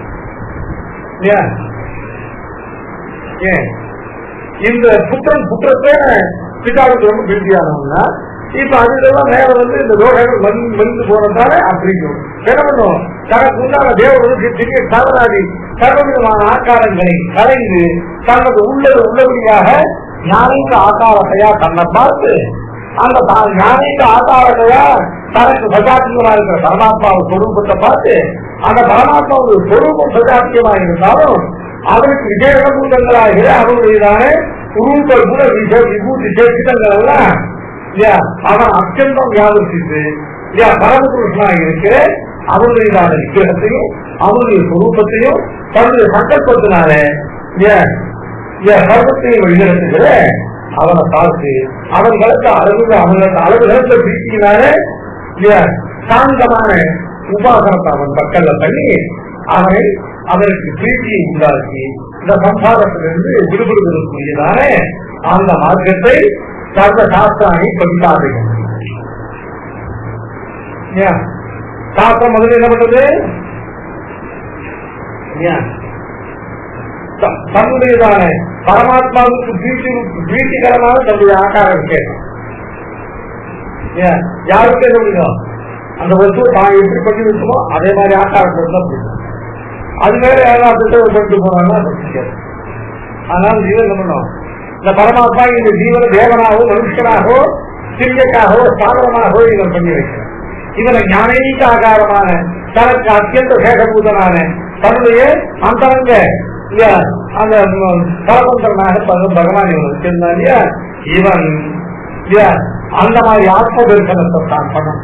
இந்த புத்திரத்தை பிதாவுக்கு ரொம்ப பிரீத்தியானவங்கன்னா இப்ப அதுலாம் மேல இந்த ரோகங்கள் வந்து போனதால அப்படிங்கும் என்ன பண்ணும், தனக்கு உண்டான தேவர்களுக்கு திரிய சாதனாதி சர்வவிதமான ஆக்காரங்களை கலைந்து தனது உள்ளபடியாக ஞானிக்க ஆக்காரத்தையா தன்னை பார்த்து அந்த ஞானிக்க ஆக்காரத்தையா தனக்கு சஜாத்தியமா இருக்கிற பரமாத்மாவை சொரூபத்தை பார்த்து அந்த பரமாத்மாவுடைய சொரூபம் சஜாத்தியமா இருந்தாலும் அவருக்கு விஜயபூதங்களாகிற அவருடையதான உருவங்கள் கூட விபூதி சேஷிதங்கள் எல்லாம் அவன் அத்தியந்தம் வியாபரித்து பரமபுருஷனாக இருக்கிற அவருடையதான விக்கிரகத்தையும் அவருடைய சொரூபத்தையும் தன்னுடைய சங்கல்பத்தினால சர்வத்தையும் வெளிநடத்துகிற அவனை பார்த்து அவர்களுக்கு அளவுகள பிரீத்தினால சாந்தமான உபாசனத்தை அவன் மக்கள்ல பண்ணி அவனுக்கு பிரீத்தியை உண்டாக்கி இந்த சம்சாரத்திலிருந்து விடுபடுவதற்குரியதான அந்த மார்க்கத்தை சர்வ சாஸ்திராணி பதிப்பார்கள். சாஸ்திரம் முதல்ல என்ன பண்றது, தன்னுடையதான பரமாத்மாவுக்கு பிரீத்திகரமான தன்னுடைய ஆகாரம் கேட்கும். யாருக்கு என்ன முடியும், அந்த வஸ்துவை தான் எப்படி பண்ணி வச்சுமோ அதே மாதிரி ஆகாரம் தான் பிடிக்கும். அது மேல யாராவது பண்ணிட்டு போனாங்கன்னா அதனால ஜீவன் என்ன பண்ணும், இந்த பரமாத்மா இந்த ஜீவன தேவனாகவோ மனுஷனாகவோ சிறியக்காகவோ சாதனமாகவோ இவன் பண்ணி வைக்கிறான். இவனை ஞானீக ஆகாரமான தனக்கு அத்தியந்த சேகபூதனான தன்னுடைய அந்தரங்க அந்த பரமந்திரனாக பகவான் இவன் வச்சிருந்தான் இல்லையா, இவன் அந்த மாதிரி ஆத்ம தரிசனத்தை தான் பண்ணணும்.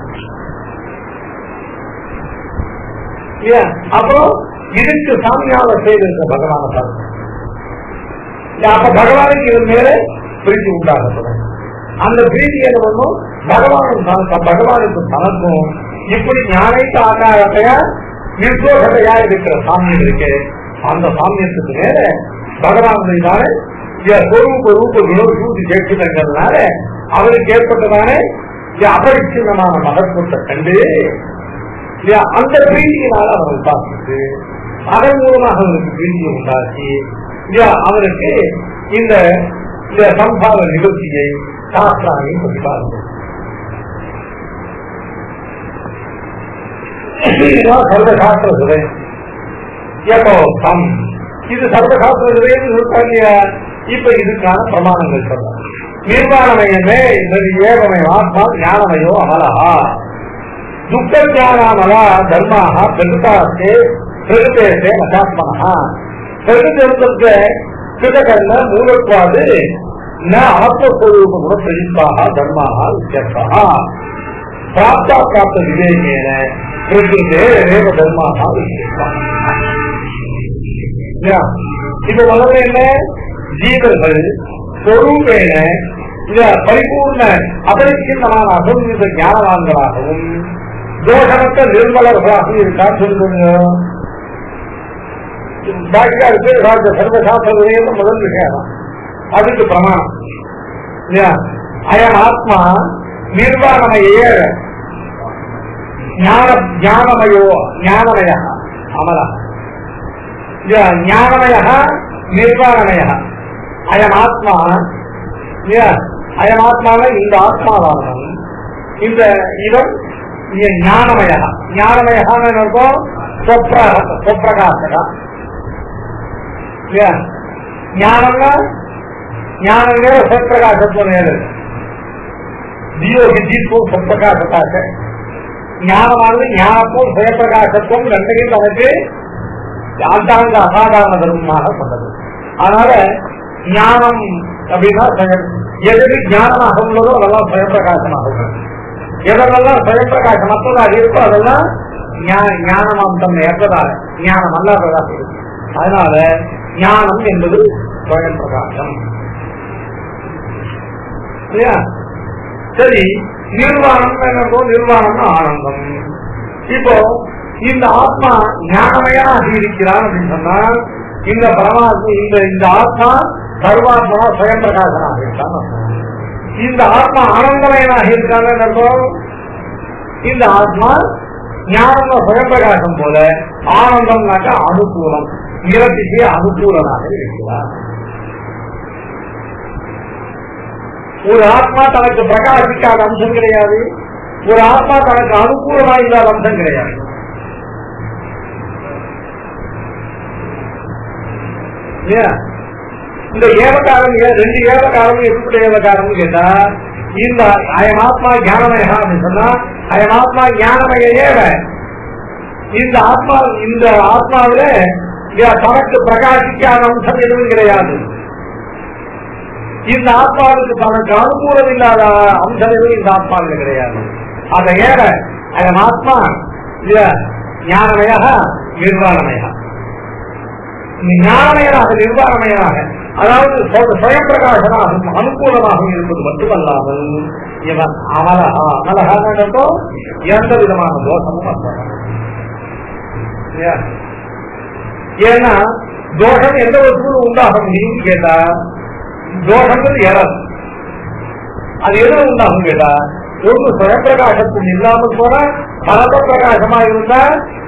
அப்புறம் இதுக்கு சாமியாக செய்திருக்க பகவான பார்க்க அப்ப பகவானுக்கு இதன் மேல பிரீத்தி உண்டாகப்படும். அந்த பிரீத்தி என்ன பண்ணும், பகவானுக்கு தனக்கும் இப்படி ஞானத்த ஆகாரத்தையா நிர்தோஷத்தையா இருக்கிற சாமியம் இருக்கு. அந்த சாமியத்துக்கு மேல பகவானுடையதான ரூப குணூதி சேட்சிதங்கிறதுனால அவருக்கு ஏற்பட்டதான அபரிச்சின்னமான மகத்துவத்தை கண்டு அந்த பிரீதியினால அவர்கள் பார்த்துட்டு அதன் மூலமாக அவருக்கு பிரீதியை உண்டாக்கி அவருக்கு இந்த சம்சார நிகழ்ச்சியை சாஸ்திராணி பதிப்பார்கள். சர்வசாஸ்திர சுதை எப்போம் இது சர்வசாஸ்திர சுதைன்னு சொல்றாங்க. இப்ப இதுக்கான பிரமாணங்கள் சொல்றாங்க. நிர்வாணமயமே ஏவமய ஆத்மா ஞானமயோ அமலா துக்க ஞானாமலா தர்மாக பிரகதாஸ்தே பிரகதேசே மசாத்மனா பிரகதேசத்தை கிருதகர்ண மூலத்வாது ந ஆத்மஸ்வரூப குண பிரதிப்பாக தர்மாக வித்தியர்த்தா பிராப்தா பிராப்த விவேகேன பிரகிருதே ரேவ தர்மாக வித்தியர்த்தா. இது முதல்ல என்ன, ஜீவர்கள் சொரூபேன பரிபூர்ண அபரிச்சின்னமான அசம்மித ஞானவான்களாகவும் தோஷமற்ற நிர்மலர்களாகவும் இருக்கான்னு சொல்லுங்க. சர்வசாஸ்திர முதல் விஷயம் அதுக்கு பிரமாணம். அயம் ஆத்மா நிர்வாணமய ஞானமயோ ஞானமய அமல ஞானமய நிர்வாணமய அயம் ஆத்மா இல்லையா? அயமாத்மாவை இந்த ஆத்மாவானவன் இந்த இவன் ஞானமயா. ஞானமயான்னு இருக்கும் சொப்பிரகாசகா இல்லையா? ஞானம்னா ஞானம் வேற சொப்பிரகாசத்துவம் வேறு. ஜீவோகி ஜீத்துவம் சொப்பிரகாசத்தாக. ஞானமானது ஞானத்துவம் சுயப்பிரகாசத்துவம் ரெண்டையும் நமக்கு அசாங்க அசாதாரண தர்மமாக கொண்டது. அதனால ஞானம் அப்படின்னா எது ஞானமாக உள்ளதோ அதெல்லாம் சுயப்பிரகாசமாக உள்ளது. எதெல்லாம் சுயப்பிரகாசமற்றதாக இருக்கோ அதெல்லாம் ஞானமாம்சம் ஏற்பதாக ஞானம் அல்லாததாக இருக்கு. அதனால ஞானம் என்பது சுயப்பிரகாசம் இல்லையா? சரி, நிர்வாணம் என்னோ நிர்வாணம்னு ஆனந்தம். இப்போ இந்த ஆத்மா ஞானமயாக இருக்கிறான் அப்படின்னு சொன்னா இந்த பரமாத்மா இந்த ஆத்மா சர்வாத்மா சுயம்பிரகாசனாக இருக்கான். இந்த ஆத்மா ஆனந்தமயனாக இருக்கான்னு இந்த ஆத்மா ஞானம் சுயம்பிரகாசம் போல ஆனந்தம்னாக்க அனுகூலம் நிரத்திக்கு அனுகூலனாக இருக்கிறார். ஒரு ஆத்மா தனக்கு பிரகாசிக்காத அம்சம் கிடையாது. ஒரு ஆத்மா தனக்கு அனுகூலமா இல்லாத அம்சம் கிடையாது. இந்த ஏவகாரம் ரெண்டு ஏவகாரம் எப்படி ஏவகாரம் கேட்டா இந்த அயமாத்மா ஞானமயா அப்படின்னு சொன்னா அயமாத்மா ஞானமய ஏவ இந்த ஆத்மாவில தனக்கு பிரகாசிக்காத அம்சம் எதுவும் கிடையாது. இந்த ஆத்மாவுக்கு தனக்கு அனுகூலம் இல்லாத அம்சம் எதுவும் இந்த ஆத்மாவில் கிடையாது. அதை ஏற அதன் ஆத்மா ஞானமயாக நிர்வாணமயா ஞானமயனாக நிர்வாணமயனாக அதாவது சுயப்பிரகாசனாக அனுகூலமாக இருப்பது மட்டுமல்லாமல் இவன் அமலகா அமலகானோ எந்த விதமான தோஷமும் அர்த்தம். ஏன்னா தோஷம் எந்த ஒரு உண்டாக முடியும்னு கேட்டா தோஷங்கள் எரர். அது எது உண்டாகும் கேட்டா ஒன்று சுயப்பிரகாசத்துக்கு இல்லாமல் போன பரத பிரகாசமா இருந்தா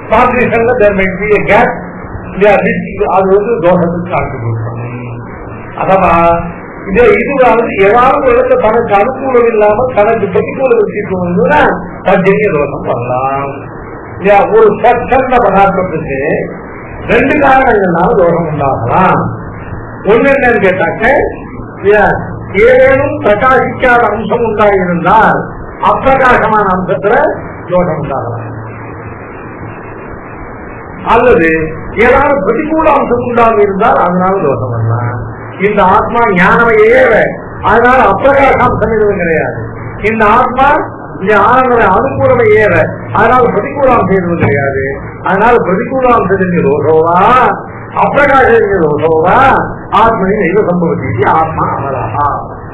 கேப் அது வந்து தோஷத்துக்கு காட்டு கொடுக்கணும். அதவா இதுவானது ஏதாவது இடத்துல தனக்கு அனுகூலம் இல்லாமல் தனக்கு பிரதிகூல வச்சுக்கணும்னா தஞ்சரிய தோஷம் பண்ணலாம். ஒரு சச்சந்த பதார்த்தத்துக்கு ரெண்டு காரணங்கள்னால தோஷம் உண்டாகலாம். ஒண்ணு என்னன்னு கேட்டாக்க ஏதேனும் பிரகாசிக்காத அம்சம் உண்டாயிருந்தால் அப்பிரகாசமான அம்சத்துல தோஷம் உண்டாகலாம். அல்லது ஏதாவது பிரதிகூல அம்சம் உண்டாக இருந்தால் அதனால தோஷம் வரலாம். இந்த ஆத்மா ஞானமையே அதனால அப்பிரகாசம் எதுவும் கிடையாது. இந்த ஆத்மா ஆனந்த அனுகூலமை ஏற அதனால பிரதிகூலாம்சம் எதுவும் கிடையாது. அதனால பிரதிகூலாம்சத்தின் தோஷோவா அப்பிரகாசத்தின் தோஷோவா ஆத்மனி நைவ சம்பவத்தி ஆத்மா அமலா.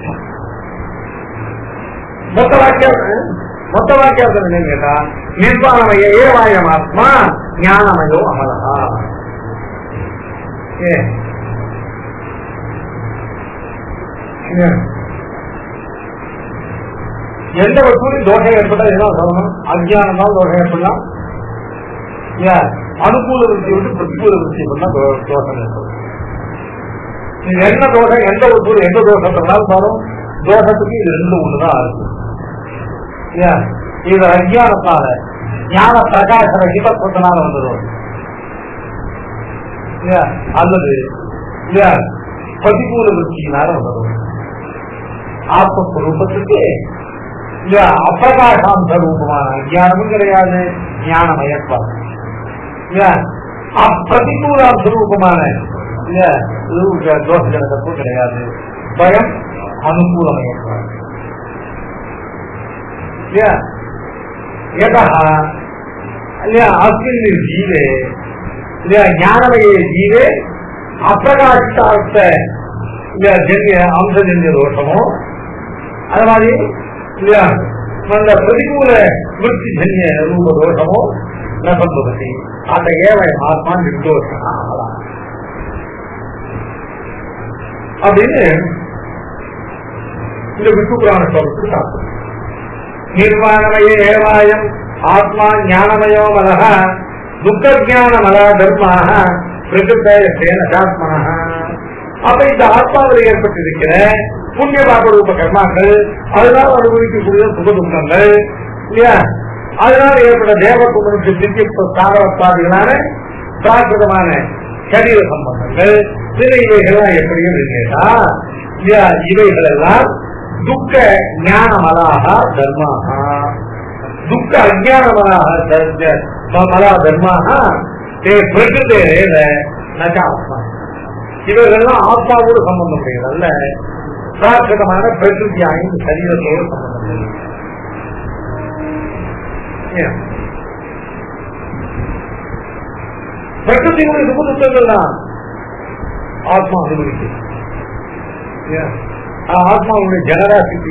மொத்த வாக்கியம் என்னன்னு கேட்டா நிர்வாணமய ஏவாயம் ஆத்மா ஞானமயோ அமலா. எந்த வசூலும் தோஷம் ஏற்பட்டா என்ன சொல்லணும்? அஜ்ஞானத்தால் தோஷம் ஏற்படலாம். அனுகூல விருத்தி விட்டு பிரதிகூல விருத்தி பண்ணா தோஷம் ஏற்படும். என்ன தோஷம் எந்த வசூல் எந்த தோஷத்தினாலும் வரும். தோஷத்துக்கு இது ரெண்டு ஒண்ணுதான் இருக்கு. இது அஜ்ஞானத்தால ஞான பிரகாச ரகிதத்தினால வந்துடும். அல்லது பிரதிகூல விருத்தியினால வந்துடும். ஆத்மஸ்வரூபத்துக்கு அப்பிரகாசாந்த ரூபமான அஜ்ஞானமும் கிடையாது, ஞானமயத்தான். அப்பிரதிகூலாம்ச ரூபமான தோஷஜனகத்துவம் கிடையாது, பயம் அனுகூலமயத்தான். அஸ்மின் ஜீவே ஞானமய ஜீவே அப்பிரகாசித்த அம்சஜன்ய தோஷமோ அது மாதிரி அந்த பிரதிகூல விருத்தி ஜன்ய ரூப தோஷமோ நம்பவதி அந்த ஏவயம் ஆத்மா நிர்தோஷம் அப்படின்னு இந்த விஷ்ணு புராண ஸ்லோகத்துக்கு சாப்பிடும். நிர்வாணமய ஏவாயம் ஆத்மா ஞானமயோ மலக துக்க ஜான மலா தர்மாக பிரகிருத்தேன சாத்மனः. அப்ப இந்த ஆத்மாவில் ஏற்பட்டிருக்கிற புண்ணிய பாப ரூப கர்மாக்கள், அதனால் அனுபவிக்கக்கூடிய சுக துக்கங்கள் இல்லையா, அதனால் ஏற்பட்ட தேவகுமனுக்கு சித்தி சாதவத்தாதிகளான பிராகிருதமான சரீர சம்பந்தங்கள், சில இவைகள்லாம் எப்படியும் கேட்டா இல்லையா, இவைகள் எல்லாம் துக்க ஞானமலாக தர்மாக, துக்க அஜானமலாக மலா தர்மாக பிரகிருதேல நச்சாத்மா. இவர்கள்லாம் ஆத்மாவோடு சம்பந்தம் உடையதல்ல, பிராகிருதமான பிரகிருதியாயின் சரீரத்தோடு சம்பந்தம் உடையது. பிரகிருதியுடைய சுகதுக்கங்கள் தான் ஆத்மா அனுபவிக்கும். ஆத்மாவுடைய ஜெனராசிட்டி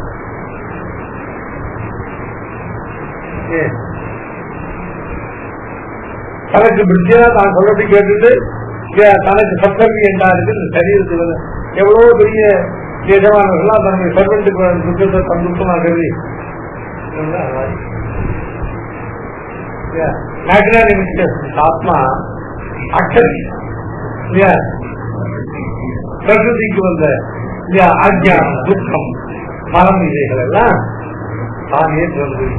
தனக்கு பிடிச்சா தான் சொல்றது கேட்டுட்டு தனக்கு சப்தர்வி என்றா இருக்கு. இந்த சரீரத்துக்கு எவ்வளவு பெரிய எஜமானர்கள்லாம் தன்னுடைய சர்வெண்ட்டுக்கு துக்கத்தை சந்துஷ்டமா கருதி ஆத்மா அக்ஷரி இல்லையா, பிரகிருதிக்கு வந்த அஜ்ஞானம் துக்கம் மரம் இவைகள் எல்லாம் தான் ஏற்று வந்து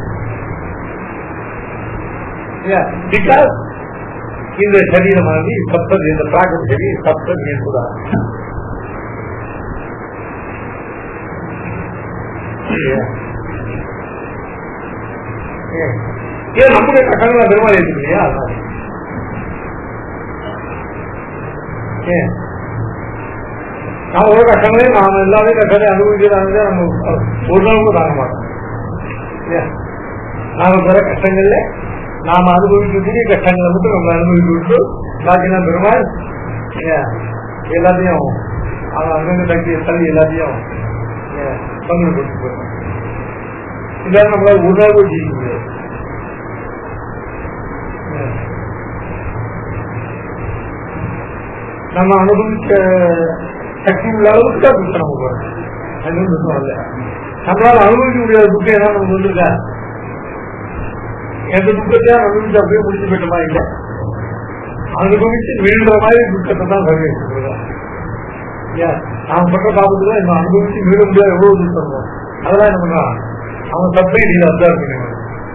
பிகாஸ் இந்த சரீரமானது சப்தம், இந்த பிராகிருத சரீரம் சப்தம் என்பதாக ஏன் நம்முடைய கட்டணங்களா பெருமாள் இருக்கு இல்லையா, அதனால நாம ஒரு கட்டங்களே நாம எல்லாமே கட்டளை அனுபவிக்கிறாங்க. நம்ம ஒரு நாளும் தாங்க மாட்டோம். நாம பெற கஷ்டங்கள்ல நாம அனுபவிக்கக்கூடிய கஷ்டங்களை மட்டும் நம்ம அனுபவிச்சு விட்டு பாத்தீங்கன்னா பெருமாள் எல்லாத்தையும் அங்கங்க தட்டி தள்ளி எல்லாத்தையும் பங்கு கொடுத்து போயிருக்கோம். இல்லாத நம்மளால ஒரு நாள் கூட ஜீவிக்க முடியாது. நம்ம அனுபவிச்ச சக்தி உள்ள அளவுக்கு தான் துக்கம் நமக்கு வரும். அது துக்கம் இல்ல, நம்மளால அனுபவிக்க முடியாத துக்கம் ஏதாவது நமக்கு வந்துருக்கா? எந்த துக்கத்தையும் அனுபவிச்சு அப்படியே முடிச்சு போயிட்டோமா? இல்ல, அனுபவிச்சு வீழ்ற மாதிரி துக்கத்தை தான் சரி வச்சிருக்கோம். நாம் பண்ற பாபத்துல தான் இன்னும் அனுபவிச்சு வீழ முடியாது எவ்வளவு துக்கம் இருக்கும். அதெல்லாம் என்ன பண்றான், அவன் தப்பே நீங்க அப்சர்வ் பண்ணுங்க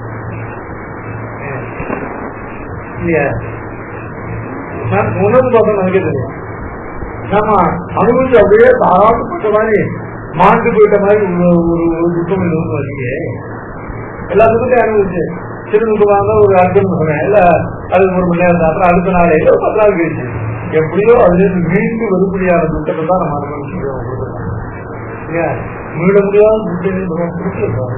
இல்லையா? உணர்வு பார்த்தா நமக்கே தெரியும். நாம அனுபவிச்சு அப்படியே தாராளப்பட்ட மாதிரி மாண்டு போயிட்ட மாதிரி ஒரு துக்கம் வந்து வச்சுக்க எல்லா துக்கத்தையும் அனுபவிச்சு சிறு துக்கமாக ஒரு அர்த்தம் சொன்னேன். இல்ல அது 1 மணி நேரம் அப்புறம் அடுத்த நாள் 10 நாள் கழிச்சு எப்படியோ அதுல இருந்து மீண்டு வரும்படியான துக்கத்தை தான் நம்ம அனுபவிச்சுக்கிறோம். மீட முடியாத துக்கம் பிடிச்சிருக்கோம்.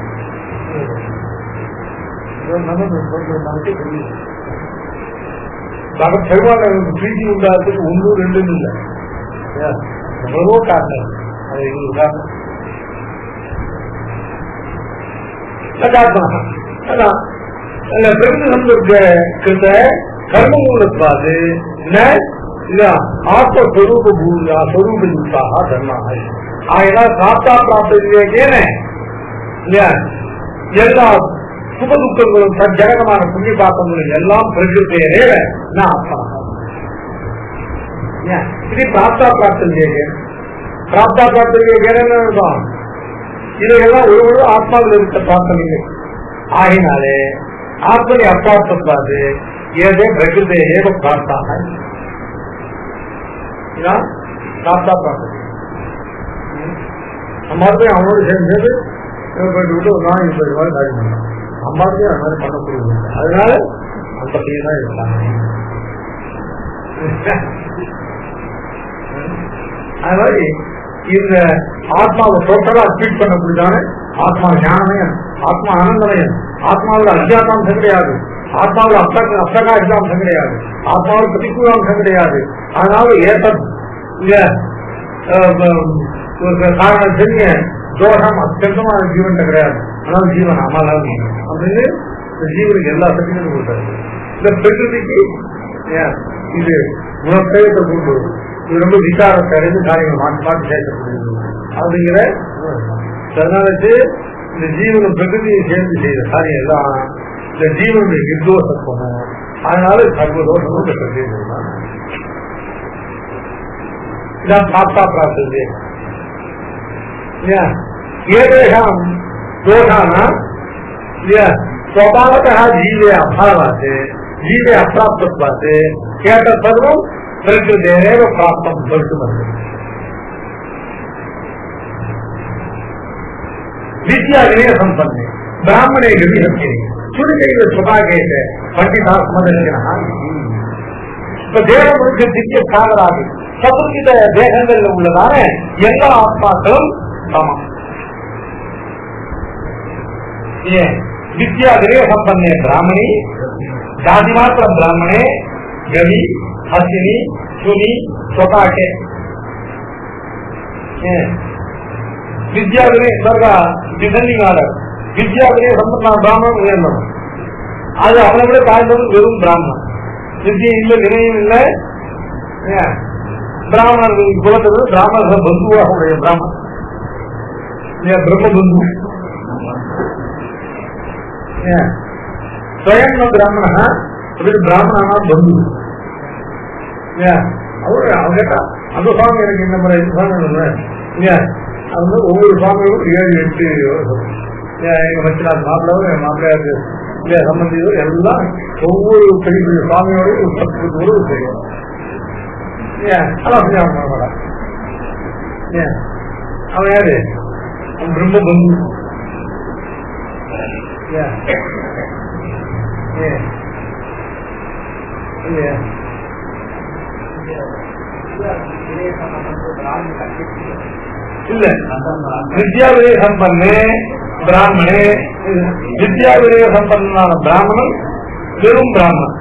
நமக்கே தெரியும். பெருமாள் பிரீதி உண்டாகிறதுக்கு 1 2 இல்லை, எவ்வளவோ காரணம். அது இது உதாரணம். கிருத்த கர்மூலத்வாது ஆத்மஸ்வரூப ஸ்வரூபயுக்தாக தர்மாக. ஆகையால் பிராப்தா பிராப்தியேன இல்லையா எல்லா சுக துக்கங்களும் ஜனகமான புண்ணிய பாப்பங்களும் எல்லாம் பிரகிருத்தேனே ஆத்மா. இது பிராப்தா பிராப்தியே. பிராப்தா பிராப்தியே என்ன அர்த்தம்? இதையெல்லாம் ஒரு ஆத்மாவில் இருக்க பிராப்தமில்லை. ஆகினாலே ஆத்மனை அப்பாற்படாது ஏதே பிரகிருதே ஏவ பிராப்தாக. பிராப்தா பிராப்தி நம்ம அவனோடு சேர்ந்து போயிட்டு விட்டு ஒரு நாள் 20 ரூபாய் காலி பண்ணலாம். அம்மாவுக்கு அந்த மாதிரி பண்ணக்கூடிய, அதனால அந்த பையன் தான் இருக்காங்க. அது மாதிரி இந்த ஆத்மாவை டோட்டலா ட்ரீட் பண்ணக்கூடியதான ஆத்மா ஞானமயம், ஆத்மா ஆனந்தமயம், ஆத்மாவில் அத்தியாசாம்சம் கிடையாது, ஆத்மாவில் அப்சகாசாம்சம் கிடையாது, ஆத்மாவில் பிரதிகூலாம்சம் கிடையாது. அதனால ஏற்ப காரண செஞ்ச தோஷம் அத்தியந்தமான ஜீவன் கிடையாது. அதாவது ஜீவன் அமலாக அப்படின்னு இந்த ஜீவனுக்கு எல்லா சக்தியும் கொடுத்தாரு. இந்த பிரகிருதிக்கு இது குணப்பிரயத்தை கொண்டு இது ரொம்ப விசாரத்தை அறிந்து காரியங்கள் மாற்றி மாற்றி சேர்க்கக்கூடியது அப்படிங்கிற. அதனால இந்த ஜீவனும் பிரகிருதியை சேர்ந்து செய்த காரியம் எல்லாம் இந்த ஜீவனுடைய நிர்தோஷம். அதனால சர்வதோஷமும் செய்யலாம். இதான் பிராப்தா பிராப்தி. ஏதேஷாம் தோஷானா स्वभावतः जीवे अभावात् जीवे अप्राप्तत्वात् एतत् सर्वं प्रकृतेरेव प्राप्तं भवितुमर्हति। विद्याविनय सम्पन्ने ब्राह्मणे गतिहत्ये सुनिचैव स्वभागे पंडिताः समदर्शिनः தேவனுக்கு சாதராக சதுர்கித தேகங்களில் உள்ளதான எல்லா ஆத்மாக்களும் சமம். विद्या विनय संपन्ने ब्राह्मणी जाति मात्र ब्राह्मणे गवि हसिनी सुनी स्वकाके विद्या विनय स्वर्ग डिसेंडिंग आर्डर विद्या विनय संपन्न ब्राह्मण उयर्ந்தவன் அது அவனை விட தாழ்ந்தவன் வெறும் பிராமணன். வித்யை இல்லை வினயம் இல்லை பிராமணர்கள் குலத்தில் பிராமணர்கள் பந்துவாக உடைய பிராமணன் பிரம்ம பந்து स्वयं न ब्राह्मण ब्राह्मण बंधु அந்த சுவாமி எனக்கு இந்த முறை ஒவ்வொரு சுவாமியும் 7-8 எங்க மச்சினார் மாப்பிள்ளாவும் என் மாப்பிள்ளையாரு சம்பந்தியும் எல்லாம் ஒவ்வொரு பெரிய பெரிய சுவாமியோட 10 தெரியும். அவன் யாரு பிரம்ம பந்து. இல்ல வித்யா வினய சம்பன்னே பிராமணே வித்யா வினய சம்பன்னான பிராமணன் வெறும் பிராமணன்.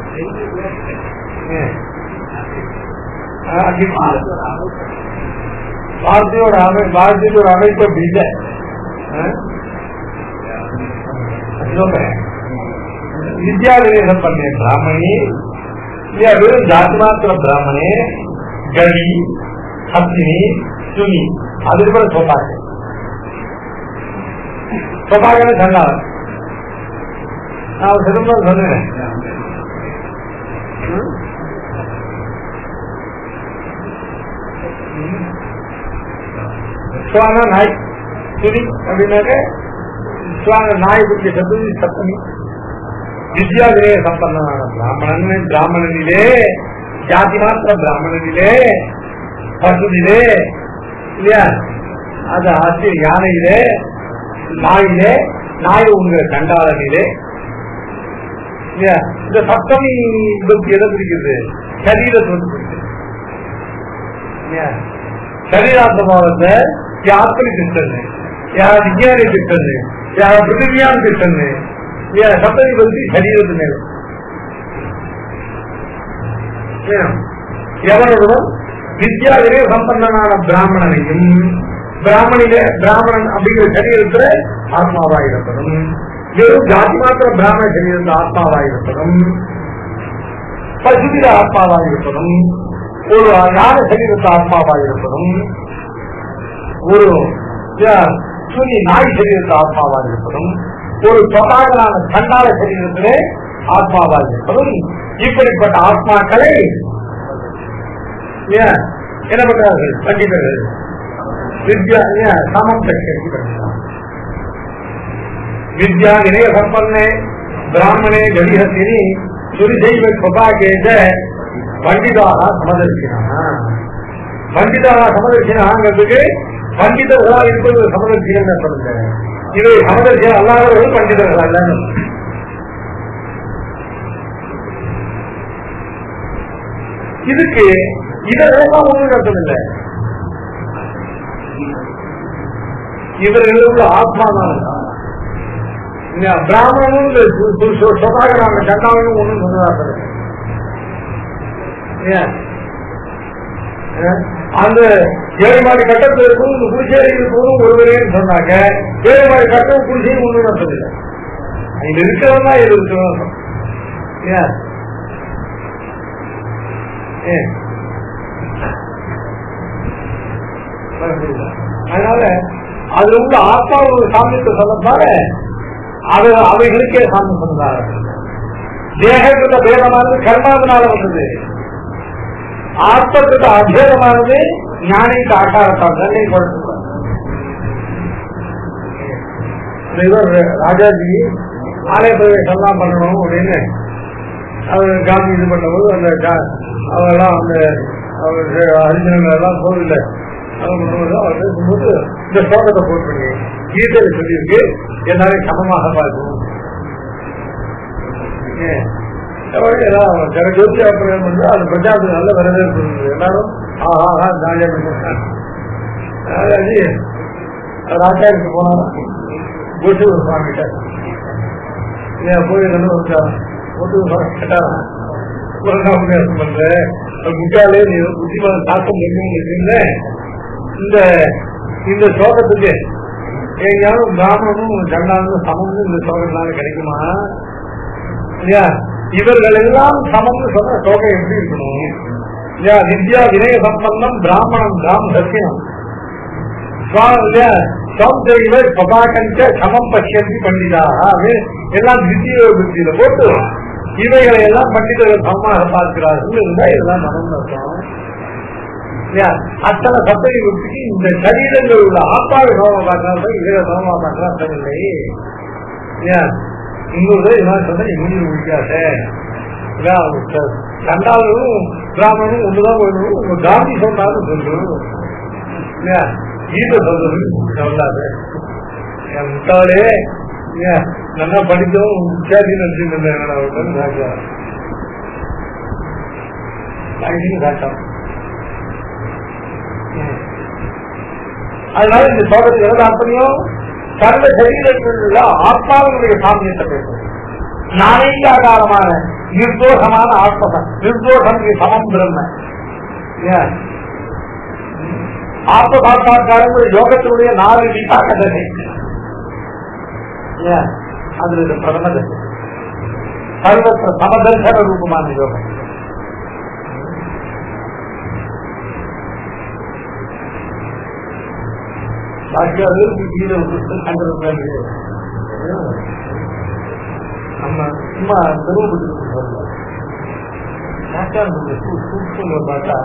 பாரதியோட அமைப்பு அப்படி இல்லை. विद्या विनय संपन्ने ब्राह्मणी या वेरु जाति मात्र ब्राह्मणे गवि हसिनी सुनी अदर पर स्वभाग स्वभाग झंडा ನಾವು ಸಿನಿಮಾ ಬಂದ್ರೆ स्वान नाई सुनी அப்படின்னாக்க स्वान नाई புத்தி சப்தமி विद्या विनय संपन्ननाன ब्राह्मणन ब्राह्मणनिले जाति मात्र ब्राह्मणनिले पशुनिले இல்லையா அது ஆச்சு யானையிலே நாயிலே நாய் உங்க கண்டாளனிலே இல்லையா இந்த சப்தமி பக்தி எதை பிடிக்கிறது சரீரத்தை வந்து பிடிக்கிறது இல்லையா शरीरात्मभावத்தை आत्मनि तिष्ठन्ति या विज्ञानी तिष्ठन्ति या पृथिव्यां तिष्ठन्ति या सप्तमी बलति शरीरत्मेव எவனுடன் வித்யா வினய சம்பன்னனான பிராமணனையும் பிராமணன் அப்படிங்கிற சரீரத்துல ஆத்மாவாயிருப்பதும் வெறும் ஜாதி மாத்திர பிராமண சரீரத்தில் ஆத்மாவாயிருப்பதும் பசுவித ஆத்மாவாயிருப்பதும் ஒரு ஞான சரீரத்து ஆத்மாவாயிருப்பதும் ஒரு சுனி நாய் சரீரத்து ஆத்மாவாயிருப்பதும் ஒரு சொல்லாகலான கண்ணால சரீரத்திலே ஆத்மாவாயிருப்பதும் இப்படிப்பட்ட ஆத்மாக்களை என்ன பண்றார்கள் பண்டிதர்கள் வித்யா சமம் தரிசனம் வித்யா வினய சம்பன்னே பிராமணே கலிஹத்தினி சுரிசைவ ஸ்வபாகேஜ பண்டிதாக சமதர்சினாங்கிறதுக்கு பண்டிதர்களா இருப்பது சமதர்சிகள் சொல்லுங்க. இது சமதர்சிகள் அல்லாதவர்கள் பண்டிதர்கள் அல்ல. இதுக்கு இதெல்லாம் ஒன்றும் அர்த்தம் இல்லை. இவர்களுக்கு ஆத்மா தான் பிராமணனும் சொல்லாகிறாங்க சண்டாவும் ஒன்றும் சொன்னதாக அந்த ஏழுமாடி கட்டத்தில் இருக்கும் புதுச்சேரி போதும் ஒருவரேன்னு சொன்னாங்க. ஏழுமாடி கட்டம் புதுச்சேரி ஒண்ணு சொல்லல. இது இருக்கிறதா இது இருக்கணும். அதனால அதுல உள்ள ஆத்மா ஒரு சாமியத்தை சொல்லத்தால அவைகளுக்கே சாமி சொன்னார். தேகத்துல பேதமானது கர்மாவனால வந்தது. ஆத்மத்துக்கு அபேதமானது ஞானிக்கு ஆகாரத்தால் தன்னை கொடுத்துள்ளார். இவர் ராஜாஜி ஆலய பிரவேசம் பண்ணணும் அப்படின்னு அவர் காந்தி இது பண்ணும்போது அந்த அவெல்லாம் அந்த அறிஞர்கள் எல்லாம் கோவில்ல பண்ணும்போது அவர் பேசும்போது இந்த ஸ்லோகத்தை போட் பண்ணி கீதையில சொல்லியிருக்கு எல்லாரையும் சமமாக பார்க்கணும். ஜோதி அப்புறம் வந்து அது பிரஜாத்துக்கு நல்ல வரவேற்பு இருந்தது. எல்லாரும் ஆஹா ஜாலியா பண்ணிருக்காங்க. ராஜாவுக்கு போனா கோஷூர் சுவாமி கிட்ட போய் கேட்டாரா பண்ற முட்டாலே நீ புத்திமான தாக்கம் இந்த சோகத்துக்கு எங்கேயாவது பிராமணனும் சண்டாலும் சமமும் இந்த சோகத்தினால கிடைக்குமா இல்லையா? இவர்கள் எல்லாம் சமம்னு சொன்ன சோகம் எப்படி இருக்கணும் இல்லையா? வித்யா வினய சம்பந்தம் பிராமணம் தாம் சத்தியம் பதாகஞ்ச சமம் பசியந்தி பண்டிதாக எல்லாம் தித்திய புத்தியில போட்டு இவைகளை எல்லாம் பண்டிதர்கள் சமமாக பார்க்கிறார்கள் இருந்தா இதெல்லாம் மனம் அர்த்தம் இல்லையா? அத்தனை சத்தகை புத்திக்கு இந்த சரீரங்கள் உள்ள ஆத்மாவை சமமா பார்க்கிறார்கள், இவைகளை சமமா பார்க்கிற அர்த்தம் இல்லை இல்லையா? இன்னொரு இதெல்லாம் சொன்ன இங்கிலீஷ் முடிக்காத கண்டாலும் பிராமணனும் ஒண்ணுதான் வேணும். உங்க காந்தி சொன்னாலும் சொல்லணும் இல்லையா? கீதை சொல்றது சொல்லாது முட்டாளே நல்லா படித்தோம் வித்தியாசி சாட்டம். அதனால இந்த சோகத்துக்கு எவ்வளவு அர்த்தமையும் சர்வ சரீரத்தில் உள்ள ஆத்மாவுடைய சாமியத்தை பேசும். நாணயகாரமான நிர்தோஷமான ஆத்மசம் நிர்தோஷம் சமம் பிரம்ம ஆத்ம சாட்சா்காரங்கள் யோகத்தினுடைய 4 விபாக தசை. அதுல இது பிரதம தசை சர்வத்திர சமதர்சன ரூபமான யோகம். நம்ம சும்மா பெருமைப்பட்டு பார்த்தா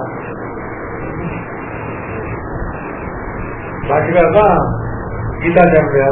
பாட்டுக்கார் தான் கீதாச்சாரிய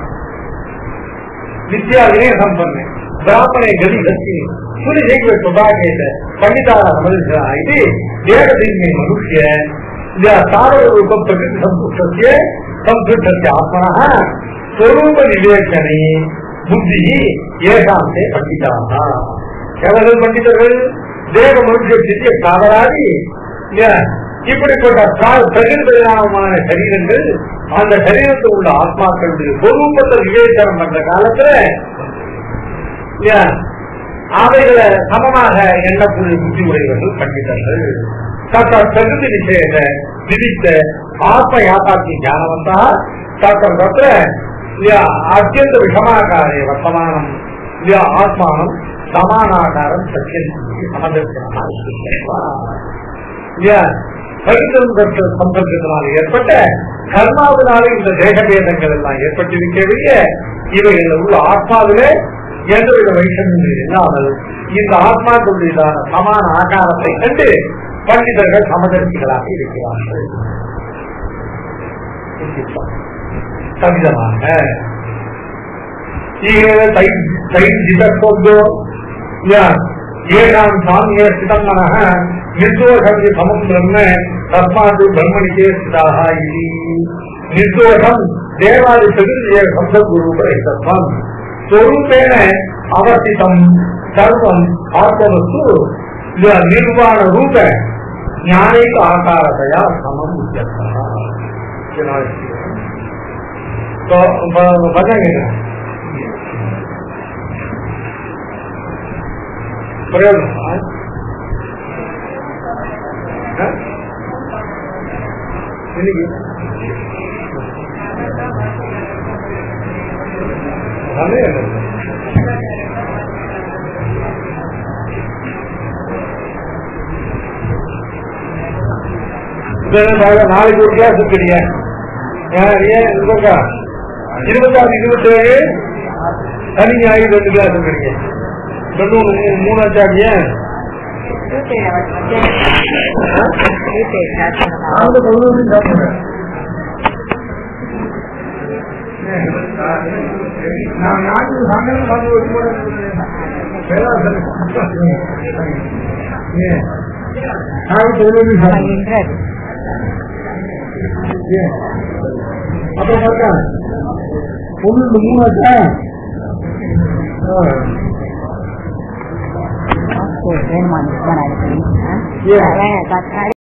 வித்யா வினய சம்பன்ன பிராமணே கதி சக்தி சுனி ஜெய்வ சுபாகேத பண்டிதார சமதிச்சா இது தேகதீர்மே மனுஷ்ய சாரவ ரூபம் பிரகிருதி சம்புஷ்டஸ்ய சம்புஷ்டஸ்ய ஆத்மனः ஸ்வரூப விவேச்சனை புத்தி ஏகாந்தே பண்டிதாக. எவர்கள் பண்டிதர்கள்? தேவ மனுஷ சித்திய சாதராதி இப்படிப்பட்ட பிரகிருதமான சரீரங்கள் அந்த சரீரத்தில் உள்ள ஆத்மாக்களுடைய சொரூபத்தை விவேச்சனம் பண்ற காலத்துல அவைகளை சமமாக எண்ணக்கூடிய புத்தி உடையவர்கள் பண்டிதர்கள். பிரகிருதி நிச்சயத்தை விதித்த ஆத்ம யாத்தாக்கி ஞானவந்தா தத்திர அத்தியந்த விஷமாகாரே வர்த்தமானம் ஆத்மானம் சமானாகாரம் சத்தியம் சம்பந்தத்தினால் ஏற்பட்ட கர்மாவினாலே இந்த தேகபேதங்கள் எல்லாம் ஏற்பட்டிருக்கவே இவைகள் உள்ள ஆத்மாவிலே எந்தவித வைஷமியம் இல்லாமல் இந்த ஆத்மாக்களுடையதான சமான ஆகாரத்தை கண்டு பண்டிதர்கள் சமதர்சிகளாக இருக்கிறார்கள். சமிதமாக ஏகாம் சாமிய சிதம்பரக நிர்தோஷம் சமம் பிரம்ம தஸ்மாது பிரம்மணிக்கே ஸ்திதாக இது. நிர்தோஷம் தேவாதி பிரகிருதிய சப்தகுரூபம் ஸ்வரூபேண அவசிதம் சர்வம் ஆத்மவஸ்து நிர்வாண ரூப ஞானேக ஆகாரத்தையா சமம் பிரயோஜனம் நாளைக்கு ஒரு கிளாஸ் இருக்கிறீங்க. 26, 27 சனி ஞாயிறு 2 கிளாஸ் இருக்கிறீங்க. 3 ஆச்சாங்க. அந்த நான் நாட்டுக்கு சங்கடம் வந்து வரும்போது அப்புறம் பார்த்தா ஒண்ணு 3 ஆச்சா வேணுமா